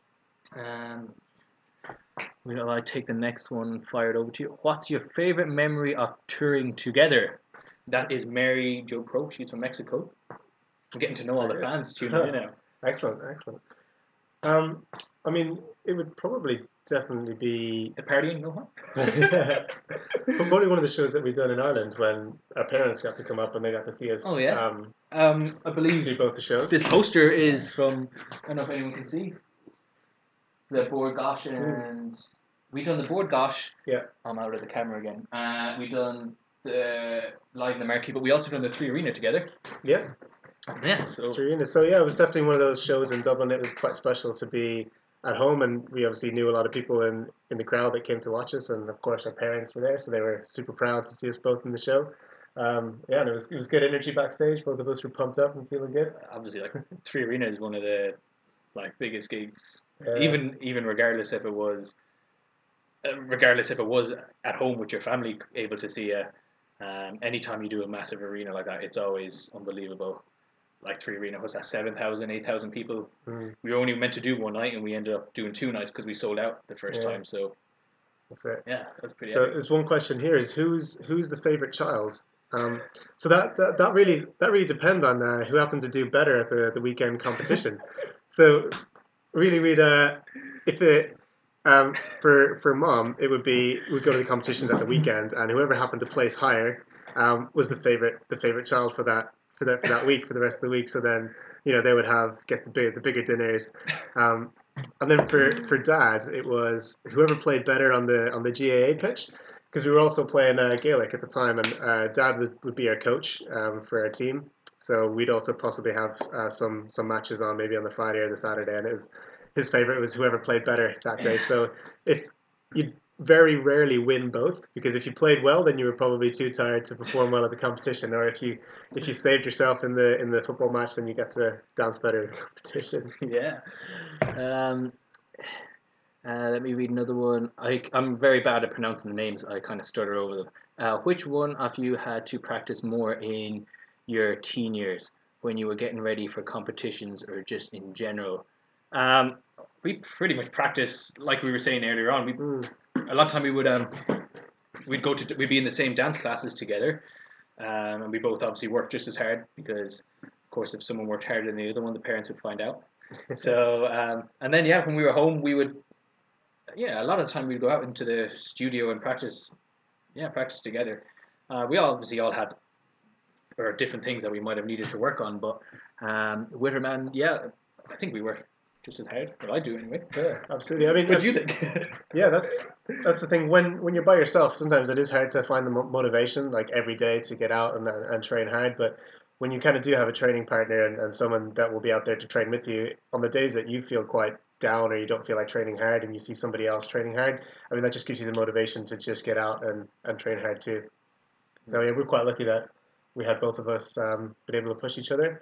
I take the next one and fire it over to you. What's your favorite memory of touring together? That is Mary Jo Pro. She's from Mexico. I'm getting to know all the fans tuning in now. Excellent. I mean, it would probably definitely be The partying, no harm. probably one of the shows that we've done in Ireland when our parents got to come up and they got to see us. Oh yeah. I believe do both the shows. This poster is from. I don't know if anyone can see. The Board Gosh and we done the Board Gosh. Yeah. I'm out of the camera again. We done the Live in the Marquee, but we also done the Tree Arena together. Yeah. Yeah. So yeah, it was definitely one of those shows in Dublin. It was quite special to be at home, and we obviously knew a lot of people in the crowd that came to watch us, and of course our parents were there, so they were super proud to see us both in the show. And it was good energy backstage. Both of us were pumped up and feeling good. Obviously, Tree Arena is one of the biggest gigs. Even regardless if it was at home with your family able to see you, anytime you do a massive arena like that, it's always unbelievable. Like Tree Arena was at 7,000, 8,000 people. We were only meant to do one night, and we ended up doing 2 nights because we sold out the first time. So that's it. Yeah, that's pretty. So there's one question here: is who's the favorite child? So that really depends on who happened to do better at the weekend competition. So really, we'd if it for mom, it would be we'd go to the competitions at the weekend, and whoever happened to place higher was the favorite child for that week, for the rest of the week. So then they would get the bigger dinners. And then for dad, it was whoever played better on the GAA pitch, because we were also playing Gaelic at the time, and dad would be our coach for our team. So we'd also possibly have some matches on, maybe on the Friday or the Saturday, and his favorite was whoever played better that day. So if you'd very rarely win both, because if you played well, then you were probably too tired to perform well at the competition, or if you saved yourself in the football match, then you get to dance better in the competition. Yeah. Let me read another one. I'm very bad at pronouncing the names. I kind of stutter over them. Which one of you had to practice more in your teen years, when you were getting ready for competitions or just in general? We pretty much practice, like we were saying earlier on. A lot of time we'd be in the same dance classes together, and we both obviously worked just as hard, because of course if someone worked harder than the other one, the parents would find out. So and then when we were home, we would a lot of the time we'd go out into the studio and practice together. We obviously all had different things that we might have needed to work on, but with her man, I think we were just as hard. Well, I do anyway. Yeah, absolutely. I mean, what do you think? Yeah, that's the thing. When you're by yourself, sometimes it is hard to find the motivation, like every day, to get out and train hard. But when you kind of do have a training partner and someone that will be out there to train with you, on the days that you feel quite down or you don't feel like training hard, and you see somebody else training hard, I mean, that just gives you the motivation to just get out and train hard too. So yeah, we're quite lucky that we had both of us been able to push each other.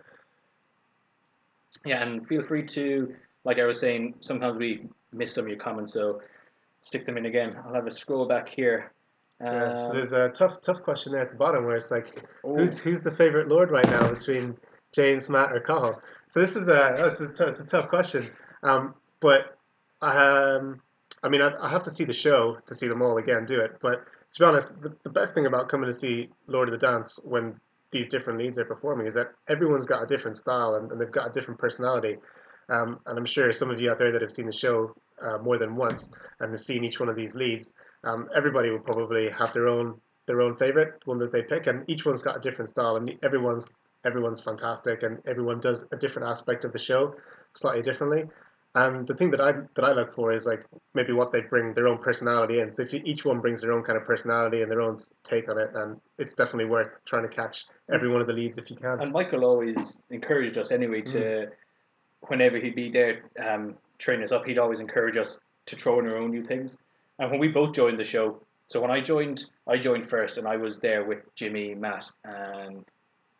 Yeah, and feel free to, like I was saying, sometimes we miss some of your comments, so stick them in again. I'll have a scroll back here. So there's a tough question there at the bottom, where it's like, who's the favorite Lord right now between James, Matt, or Cathal? So this is a tough question. But I mean, I have to see the show to see them all again do it. But to be honest, the best thing about coming to see Lord of the Dance when these different leads are performing is that everyone's got a different style, and they've got a different personality. And I'm sure some of you out there that have seen the show more than once and have seen each one of these leads, everybody will probably have their own favorite one that they pick, and each one's got a different style, and everyone's fantastic, and everyone does a different aspect of the show slightly differently. And the thing that I look for is like maybe what they bring their own personality in. So if each one brings their own kind of personality and their own take on it, and it's definitely worth trying to catch every one of the leads if you can. And Michael always encouraged us anyway to, whenever he'd be there training us up, he'd always encourage us to throw in our own new things. And when we both joined the show, so when I joined first, and I was there with Jimmy, Matt, and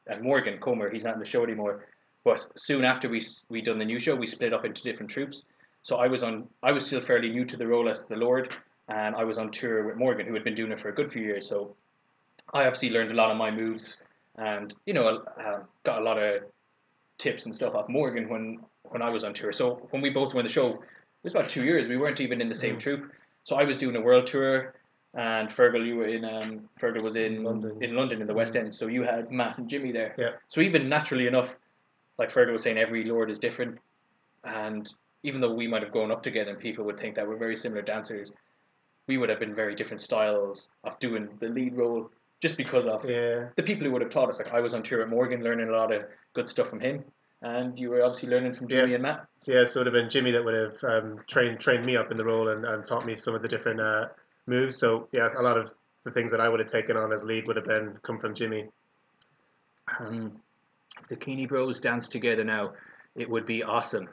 and Morgan Comer, he's not in the show anymore. But soon after we done the new show, we split up into different troops. So I was still fairly new to the role as the Lord, and I was on tour with Morgan, who had been doing it for a good few years. So I obviously learned a lot of my moves, and got a lot of tips and stuff off Morgan when I was on tour. So when we both went the show, it was about 2 years. We weren't even in the same troop. So I was doing a world tour, and Fergal, you were in Fergal was in London in the West End. So you had Matt and Jimmy there. Yeah. So even naturally enough, like Fergal was saying, every Lord is different, and even though we might have grown up together and people would think that we're very similar dancers, we would have been very different styles of doing the lead role just because of the people who would have taught us. Like I was on tour at Morgan learning a lot of good stuff from him, and you were obviously learning from Jimmy and Matt. So so it would have been Jimmy that would have trained me up in the role and taught me some of the different moves. So yeah, a lot of the things that I would have taken on as lead would have been come from Jimmy. If the Keaney bros dance together now, it would be awesome.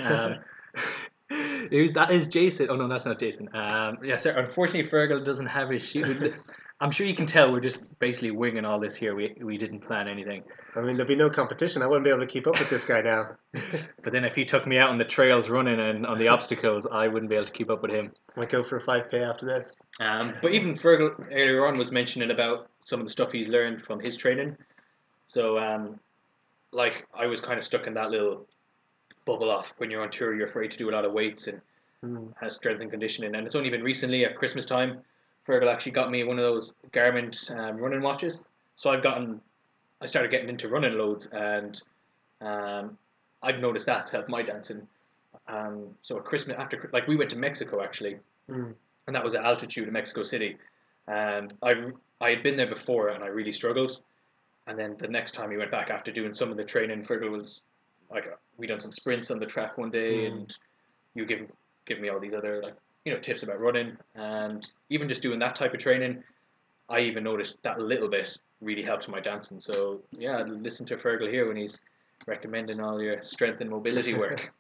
That is Jason. Oh no, that's not Jason. Yeah, sir. Unfortunately, Fergal doesn't have his shoe. I'm sure you can tell we're just basically winging all this here. We didn't plan anything. I mean, there'd be no competition. I wouldn't be able to keep up with this guy now. But then if he took me out on the trails running and on the obstacles, I wouldn't be able to keep up with him. Might go for a 5K after this. But even Fergal earlier on was mentioning about some of the stuff he's learned from his training. So, like I was kind of stuck in that little bubble off when you're on tour. You're afraid to do a lot of weights and has strength and conditioning. And it's only been recently at Christmas time, Fergal actually got me one of those Garmin running watches. So I started getting into running loads, and I've noticed that helped my dancing. So at Christmas, after we went to Mexico actually, and that was at altitude in Mexico City, and I had been there before and I really struggled. And then the next time we went back after doing some of the training, Fergal was like, we done some sprints on the track one day, and you give me all these other tips about running, and even just doing that type of training, I even noticed that a little bit really helped my dancing. So yeah, listen to Fergal here when he's recommending all your strength and mobility work.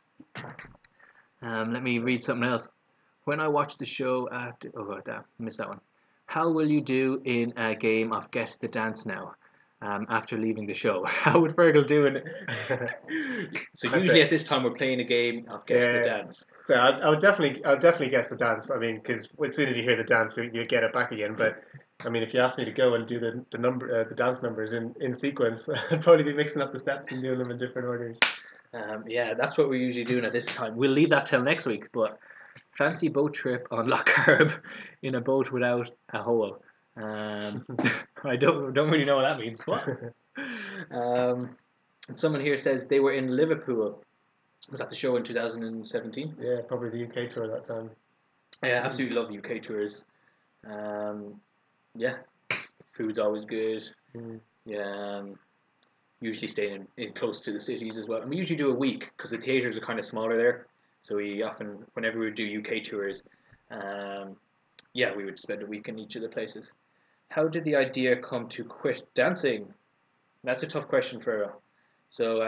Let me read something else. When I watched the show at missed that one. How will you do in a game of Guess the Dance now? After leaving the show, how would Fergal do it? So usually at this time we're playing a game of Guess the Dance. So I would definitely guess the dance. I mean, because as soon as you hear the dance, you get it back again. But I mean, if you ask me to go and do the dance numbers in sequence, I'd probably be mixing up the steps and doing them in different orders. Yeah, that's what we're usually doing at this time. We'll leave that till next week. But fancy boat trip on Loch Carb in a boat without a hole. I don't really know what that means. What? Someone here says they were in Liverpool. Was that the show in 2017? Yeah, probably the UK tour that time. Yeah, absolutely love UK tours. Yeah, food's always good. Yeah, usually staying in close to the cities as well. And we usually do a week because the theatres are kind of smaller there. So we often, whenever we do UK tours, we would spend a week in each of the places. How did the idea come to quit dancing? That's a tough question for. So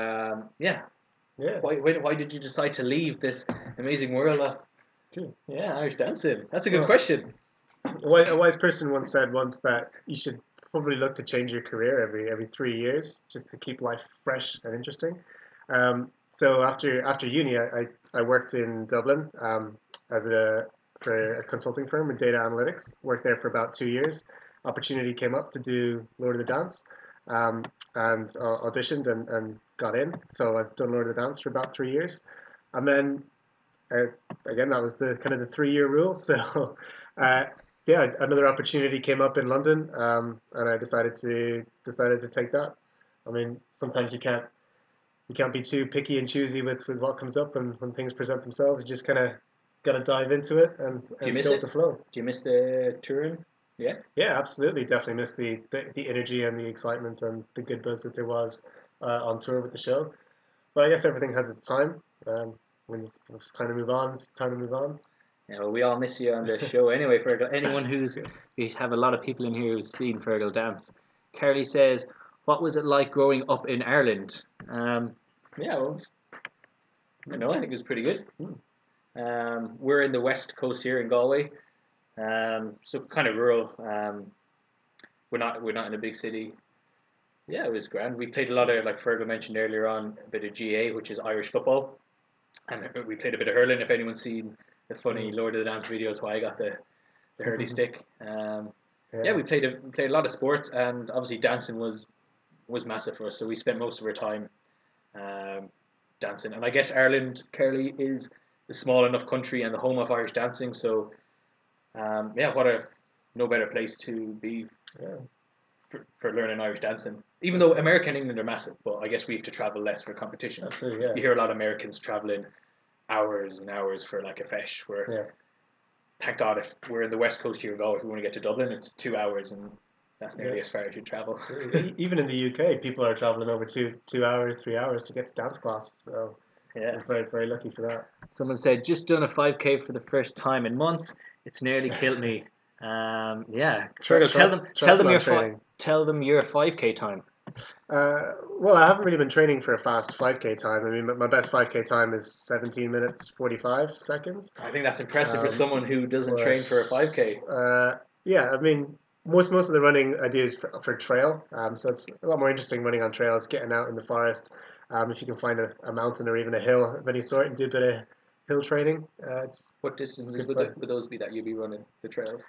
why did you decide to leave this amazing world of Irish dancing? That's a good question. A wise person once said that you should probably look to change your career every 3 years just to keep life fresh and interesting. So after uni, I worked in Dublin for a consulting firm in data analytics. Worked there for about 2 years. Opportunity came up to do Lord of the Dance, and auditioned and got in. So I've done Lord of the Dance for about 3 years, and then again that was the kind of the 3-year rule. So another opportunity came up in London, and I decided to take that. I mean, sometimes you can't be too picky and choosy with what comes up, and when things present themselves, you just kind of got to dive into it and go with the flow. Do you miss the touring? Yeah, absolutely. Definitely miss the energy and the excitement and the good buzz that there was on tour with the show. But I guess everything has its time. When it's time to move on, it's time to move on. Yeah, well, we all miss you on the show anyway, Fergal. Anyone we have a lot of people in here who's seen Fergal dance. Carly says, what was it like growing up in Ireland? I think it was pretty good. We're in the west coast here in Galway. So kind of rural. We're not in a big city. Yeah, it was grand. We played a lot of, like Fergal mentioned earlier on, a bit of GA, which is Irish football, and we played a bit of hurling. If anyone's seen the funny Lord of the Dance videos, why I got the hurley stick. Yeah, Yeah. we played a lot of sports, and obviously dancing was massive for us. So we spent most of our time um, dancing. And I guess Ireland, Kerry, is a small enough country and the home of Irish dancing. So yeah, what a no better place to be Yeah. for learning Irish dancing. Even though America and England are massive, but I guess we have to travel less for competitions. Absolutely. Yeah. You hear a lot of Americans traveling hours and hours for like a fesh. Where Yeah. thank God if we're in the west coast here, go if we want to get to Dublin, it's 2 hours and that's nearly as far as you travel. Even in the UK, people are traveling over 2 hours, 3 hours to get to dance class. So Yeah. we're very, very lucky for that. Someone said, just done a 5K for the first time in months. It's nearly killed me. Yeah. Fergal, tell them your 5K time. Well, I haven't really been training for a fast 5K time. I mean, my best 5K time is 17 minutes 45 seconds. I think that's impressive for someone who doesn't train for a 5K. Yeah, I mean, most of the running I do is for trail. So it's a lot more interesting running on trails, getting out in the forest. If you can find a mountain or even a hill of any sort and do a bit of hill training. What distances would those be that you'd be running the trails?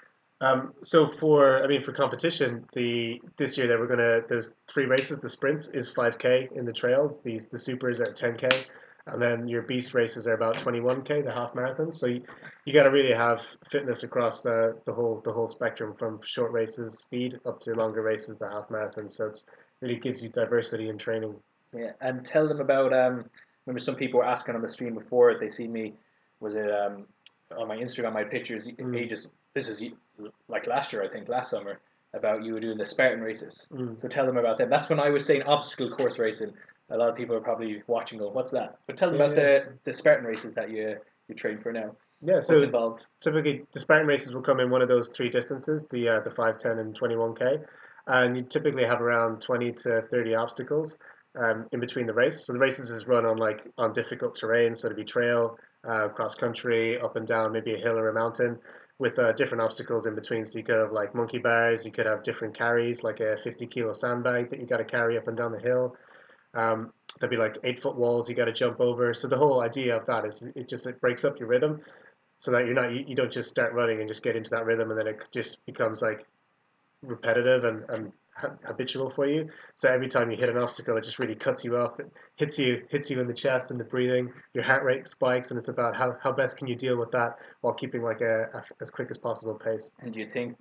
So for competition, this year there's 3 races. The sprints is 5K in the trails. The supers are 10K, and then your beast races are about 21K, the half marathons. So you got to really have fitness across the whole spectrum, from short races, speed, up to longer races, the half marathons. So it's really gives you diversity in training. Yeah, and tell them about. Remember, some people were asking on the stream before they see me. Was it on my Instagram? My pictures ages. This is like last year, I think, last summer, about you were doing the Spartan races. So tell them about them. That's when I was saying obstacle course racing. A lot of people are probably watching going, what's that? But tell them about the Spartan races that you train for now. Yeah, so what's involved? Typically the Spartan races will come in one of those 3 distances, the 5, 10, and 21K. And you typically have around 20 to 30 obstacles in between the race. So the races is run on difficult terrain, so it'd be trail, cross country, up and down, maybe a hill or a mountain, with different obstacles in between. So you could have like monkey bars, you could have different carries, like a 50-kilo sandbag that you got to carry up and down the hill. There'd be like 8-foot walls you got to jump over. So the whole idea of that is it breaks up your rhythm, so that you don't just start running and just get into that rhythm, and then it just becomes like repetitive and habitual for you. So every time you hit an obstacle, it just really cuts you off. It hits you in the chest and the breathing. Your heart rate spikes, and it's about how best can you deal with that while keeping like a as quick as possible pace. And do you think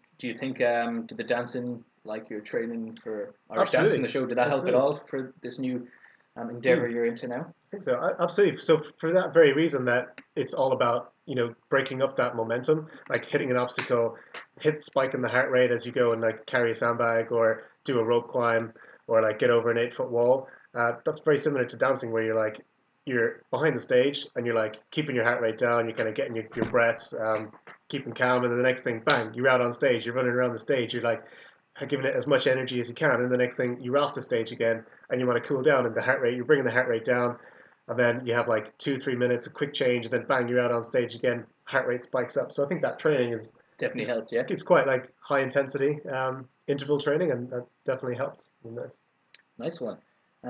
did the dancing, like your training for Irish dancing, the show, did that help at all for this new endeavor you're into now? I think so. Absolutely. So for that very reason, that it's all about breaking up that momentum, like hitting an obstacle, spiking the heart rate as you go and like carry a sandbag or do a rope climb or like get over an 8-foot wall. That's very similar to dancing, where you're behind the stage and you're like keeping your heart rate down, you're kind of getting your breaths, keeping calm, and then the next thing, bang, you're out on stage, you're running around the stage, you're like giving it as much energy as you can, and the next thing you're off the stage again and you want to cool down, and you're bringing the heart rate down, and then you have like 2-3 minutes, a quick change, and then bang, you're out on stage again, heart rate spikes up. So I think that training definitely helped. Yeah, it's quite like high intensity interval training, and that definitely helped in this. Nice one.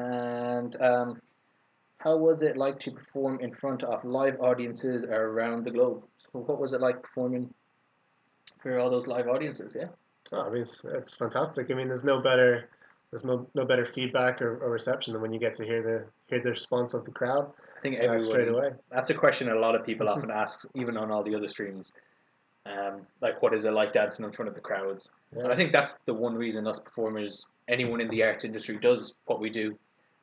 And how was it like to perform in front of live audiences around the globe? So what was it like performing for all those live audiences? Yeah. Oh, I mean, it's fantastic. I mean, there's no better feedback or reception than when you get to hear the response of the crowd. I think everyone straight away. That's a question a lot of people often ask, even on all the other streams. Like, what is it like dancing in front of the crowds? Yeah. And I think that's the one reason us performers, anyone in the arts industry, does what we do.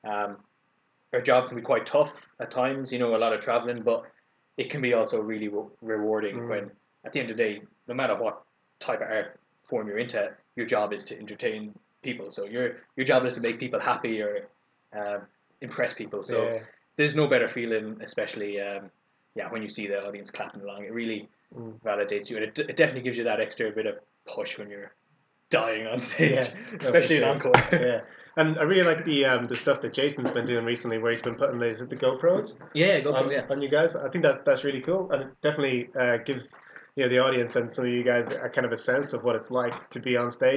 Our job can be quite tough at times, a lot of traveling, but it can be also really rewarding when, at the end of the day, no matter what type of art form you're into, your job is to entertain people. So your job is to make people happy or impress people. So there's no better feeling, especially when you see the audience clapping along. It really validates you, and it definitely gives you that extra bit of push when you're dying on stage, especially in encore. Yeah, and I really like the stuff that Jason's been doing recently, where he's been putting the GoPros. Yeah, GoPro. On you guys. I think that's really cool, and it definitely gives the audience and some of you guys a kind of a sense of what it's like to be on stage.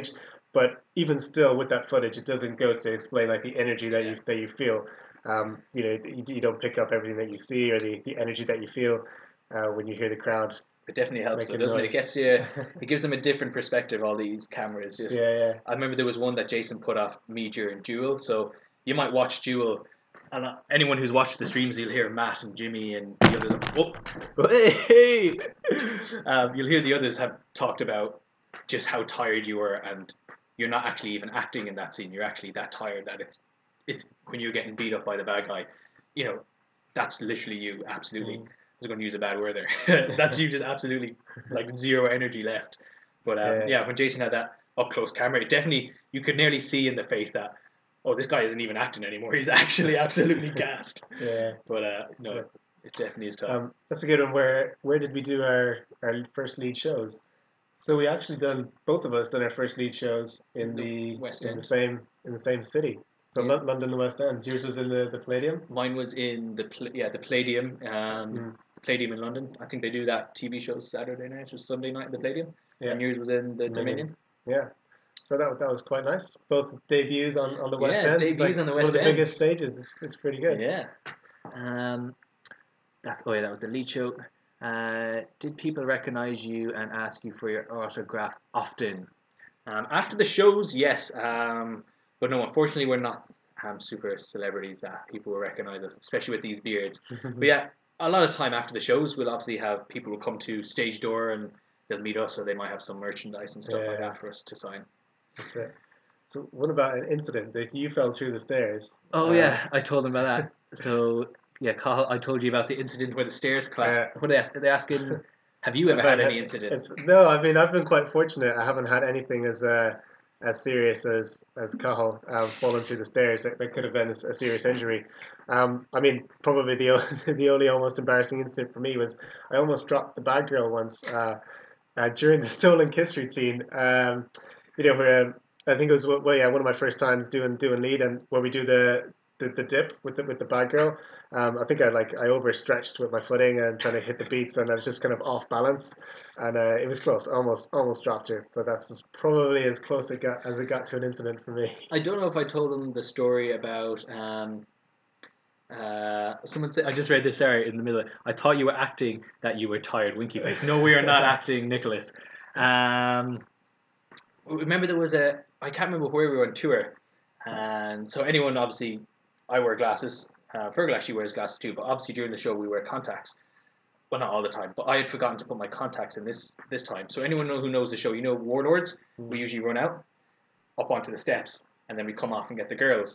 but even still, with that footage, it doesn't go to explain like the energy that you feel. You don't pick up everything that you see or the energy that you feel when you hear the crowd It definitely helps though, making doesn't it? noise. It gets you. It gives them a different perspective. All these cameras, just. Yeah, I remember there was one that Jason put off me during Duel. So you might watch Duel, and anyone who's watched the streams, you'll hear Matt and Jimmy and the others. Oh, hey! You'll hear the others have talked about just how tired you were, and you're not actually even acting in that scene. You're actually that tired that it's when you're getting beat up by the bad guy. You know, that's literally you. Absolutely. I was going to use a bad word there. That's you, just absolutely like zero energy left. But yeah, when Jason had that up close camera, it definitely, you could nearly see in the face that, oh, this guy isn't even acting anymore. He's actually absolutely gassed. yeah. But no, So, it definitely is tough. that's a good one. Where did we do our first lead shows? So we actually both of us done our first lead shows in the West in End. the same city. So Yeah. London, the West End. Yours was in the Palladium. Mine was in the Palladium. Palladium in London. I think they do that TV show Saturday night or Sunday night in the Palladium. Yeah, And yours was in the Dominion. Dominion. Yeah. So that was quite nice. Both debuts on the West Yeah, End. It's debuts like on the one of West the End. biggest stages. It's pretty good. Yeah. That was the lead show. Did people recognize you and ask you for your autograph often? After the shows, yes. But no, unfortunately, we're not super celebrities that people will recognize us, especially with these beards. But yeah, a lot of time after the shows, we'll obviously have people will come to stage door and they'll meet us, or they might have some merchandise and stuff like Yeah, that for us to sign. that's it. So what about an incident that you fell through the stairs? Oh yeah, I told them about that. So yeah, Cathal, I told you about the incident where the stairs collapsed. uh, What are they asking? Have you ever about had any incident? it's no. I mean, I've been quite fortunate. I haven't had anything as serious as Cathal falling through the stairs. That could have been a serious injury. I mean, probably the only almost embarrassing incident for me was I almost dropped the bad girl once during the stolen kiss routine. Where I think it was one of my first times doing lead, and where we do the dip with the bad girl. I think I overstretched with my footing and trying to hit the beats, and I was just kind of off balance, and it was close, almost dropped her. But that's probably as close as it got to an incident for me. I don't know if I told them the story about someone said, I just read this, sorry, in the middle. I thought you were acting that you were tired, winky face. No, we are not acting, Nicholas. Remember there was I can't remember where we were on tour. And so anyone, obviously, I wear glasses. Fergal actually wears glasses too, but obviously during the show we wear contacts. Well, not all the time, but I had forgotten to put my contacts in this time. So anyone who knows the show, Warlords, we usually run out up onto the steps, and then we come off and get the girls.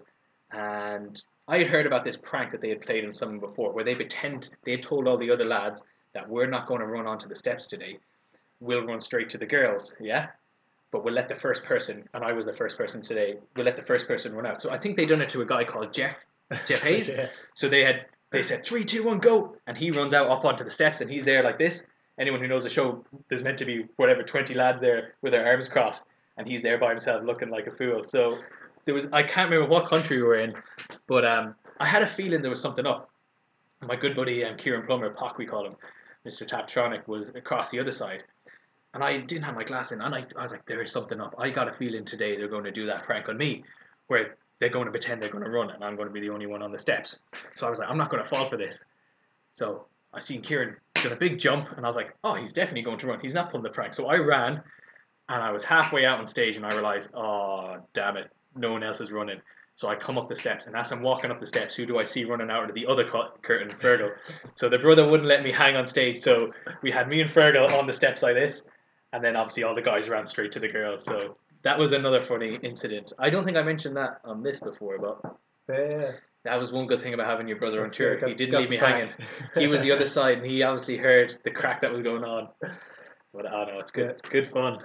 And I had heard about this prank that they had played on someone before, where they had told all the other lads that we're not going to run onto the steps today. We'll run straight to the girls, yeah? But we'll let the first person, and I was the first person today, we'll let the first person run out. So I think they done it to a guy called Jeff Hayes. Yeah. So they said 3, 2, 1, go, and he runs out up onto the steps, and he's there like this. Anyone who knows the show, there's meant to be 20 lads there with their arms crossed, and he's there by himself looking like a fool. So I can't remember what country we were in, but I had a feeling there was something up. My good buddy Kieran Plummer, Pock we call him, Mr. Taptronic, was across the other side. And I didn't have my glass in, and I was like, there is something up. I got a feeling today they're going to do that prank on me, where they're going to pretend they're going to run, and I'm going to be the only one on the steps. So I was like, I'm not going to fall for this. So I seen Kieran did a big jump, and I was like, oh, he's definitely going to run. He's not pulling the prank. So I ran, and I was halfway out on stage, and I realized, oh, damn it, no one else is running. So I come up the steps, and as I'm walking up the steps, who do I see running out of the other curtain? Fergal. So the brother wouldn't let me hang on stage, so we had me and Fergal on the steps like this, and then obviously all the guys ran straight to the girls. So that was another funny incident. I don't think I mentioned that on this before, but Yeah. that was one good thing about having your brother on tour. He didn't got leave me back. hanging. He was the other side, and he obviously heard the crack that was going on. But I know it's good, good fun.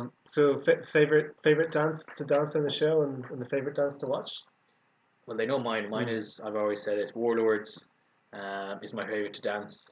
So favorite dance to dance in the show, and the favorite dance to watch? Well, they know mine. Mine is, I've always said it, Warlords is my favorite to dance.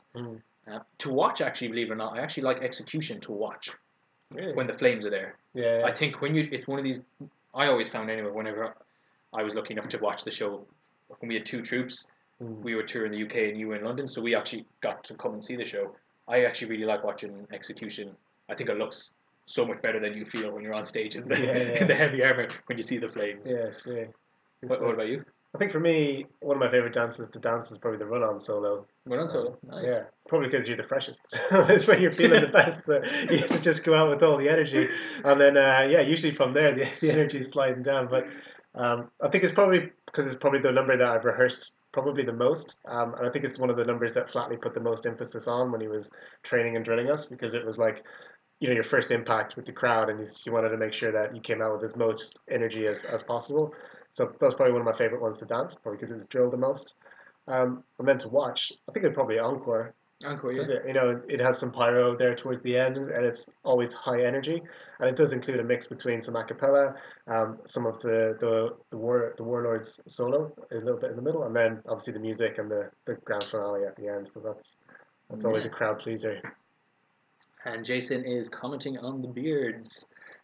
To watch, actually, believe it or not, I actually like Execution to watch. Really? When the flames are there. Yeah. I think it's one of these, I always found anyway, whenever I was lucky enough to watch the show, when we had 2 troops, we were touring the UK and you were in London, so we actually got to come and see the show. I actually really like watching Execution. I think it looks so much better than you feel when you're on stage in the Yeah. in the heavy armor when you see the flames. Yeah, sure. What about you? I think for me, one of my favorite dances to dance is probably the run-on solo. Run-on solo, nice. Yeah, probably because you're the freshest. So it's when you're feeling the best. So you have to just go out with all the energy, and then usually from there the energy is sliding down. But I think it's probably because it's probably the number that I've rehearsed probably the most, and I think it's one of the numbers that Flatley put the most emphasis on when he was training and drilling us, because it was like, your first impact with the crowd, and you wanted to make sure that you came out with as much energy as possible. So that was probably one of my favorite ones to dance, probably because it was drilled the most. And then to watch, I think it'd probably Encore. Encore, yeah. Because it has some pyro there towards the end, and it's always high energy, and it does include a mix between some a cappella, some of the Warlords solo, a little bit in the middle, and then obviously the music and the grand finale at the end. So that's always a crowd pleaser. And Jason is commenting on the beards.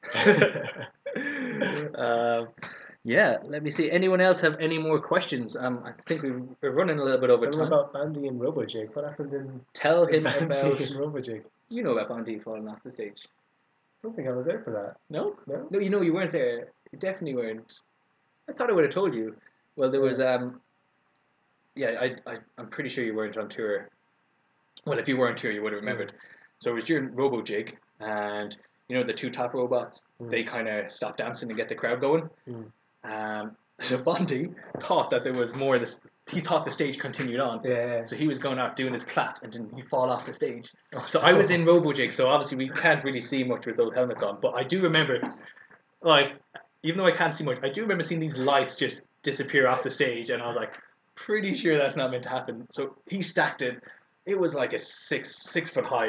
Yeah, let me see. Anyone else have any more questions? I think we're running a little bit over Tell time. him about Bandy and RoboJig. What happened in Tell him Bandy about and RoboJig? You know about Bandy falling off the stage. I don't think I was there for that. No? No? No, you weren't there. You definitely weren't. I thought I would have told you. Well, there was I'm pretty sure you weren't on tour. Well, if you were on tour, you would have remembered. So it was during RoboJig, and the two top robots, they kind of stopped dancing to get the crowd going. So Bondi thought that there was more. He thought the stage continued on. Yeah. So he was going out doing his clap, and then he fall off the stage. So I was in RoboJig, so obviously we can't really see much with those helmets on. But I do remember, even though I can't see much, I do remember seeing these lights just disappear off the stage, and I was like, pretty sure that's not meant to happen. So he stacked it. It was like a 6 foot high,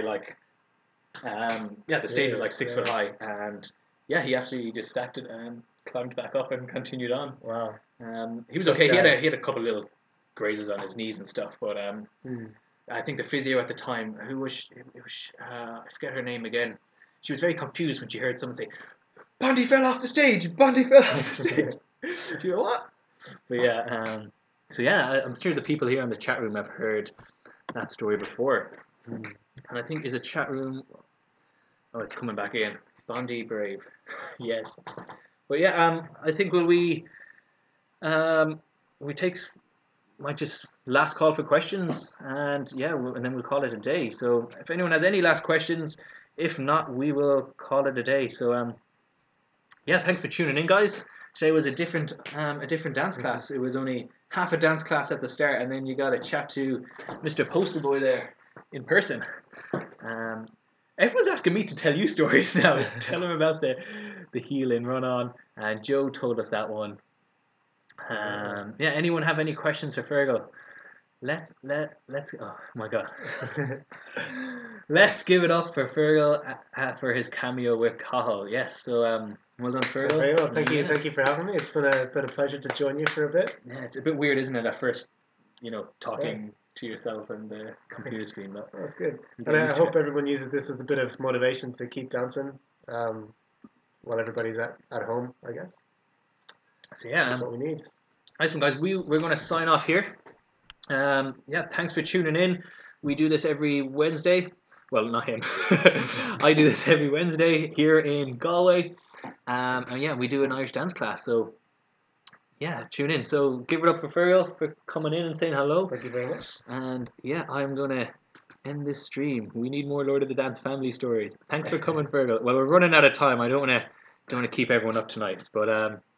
the stage was like 6 foot high, and he actually just stacked it and climbed back up and continued on. Wow. He was okay. He had a couple little grazes on his knees and stuff, but I think the physio at the time, who was I forget her name again. She was very confused when she heard someone say, "Bondi fell off the stage. Bondi fell off the stage." You know what? But I'm sure the people here in the chat room have heard that story before. And I think there's a chat room. Oh, it's coming back again. Bondi Brave. Yes. But I think we might just last call for questions, and and then we'll call it a day. So if anyone has any last questions, if not, we will call it a day. So thanks for tuning in, guys. Today was a different dance class. It was only half a dance class at the start, and then you got to chat to Mr. Poster Boy there in person. Everyone's asking me to tell you stories now. Tell them about the heel in run on, and Joe told us that one. Anyone have any questions for Fergal? Let's oh my god. Let's give it up for Fergal for his cameo with Cathal. Yes, so well done, Fergal. Very well. Thank you for having me. It's been a pleasure to join you for a bit. Yeah, it's a bit weird, isn't it, at first, talking to yourself and the computer screen, but that's good. And I hope everyone uses this as a bit of motivation to keep dancing while everybody's at home, I guess. So that's what we need. Nice one, guys. We're going to sign off here. Thanks for tuning in. We do this every Wednesday. Well, not him. I do this every Wednesday here in Galway. And we do an Irish dance class. So tune in. So give it up for Fergal for coming in and saying hello. Thank you very much. And I'm going to end this stream. We need more Lord of the Dance family stories. Thanks for coming, Fergal. Well, we're running out of time. I don't want to keep everyone up tonight, but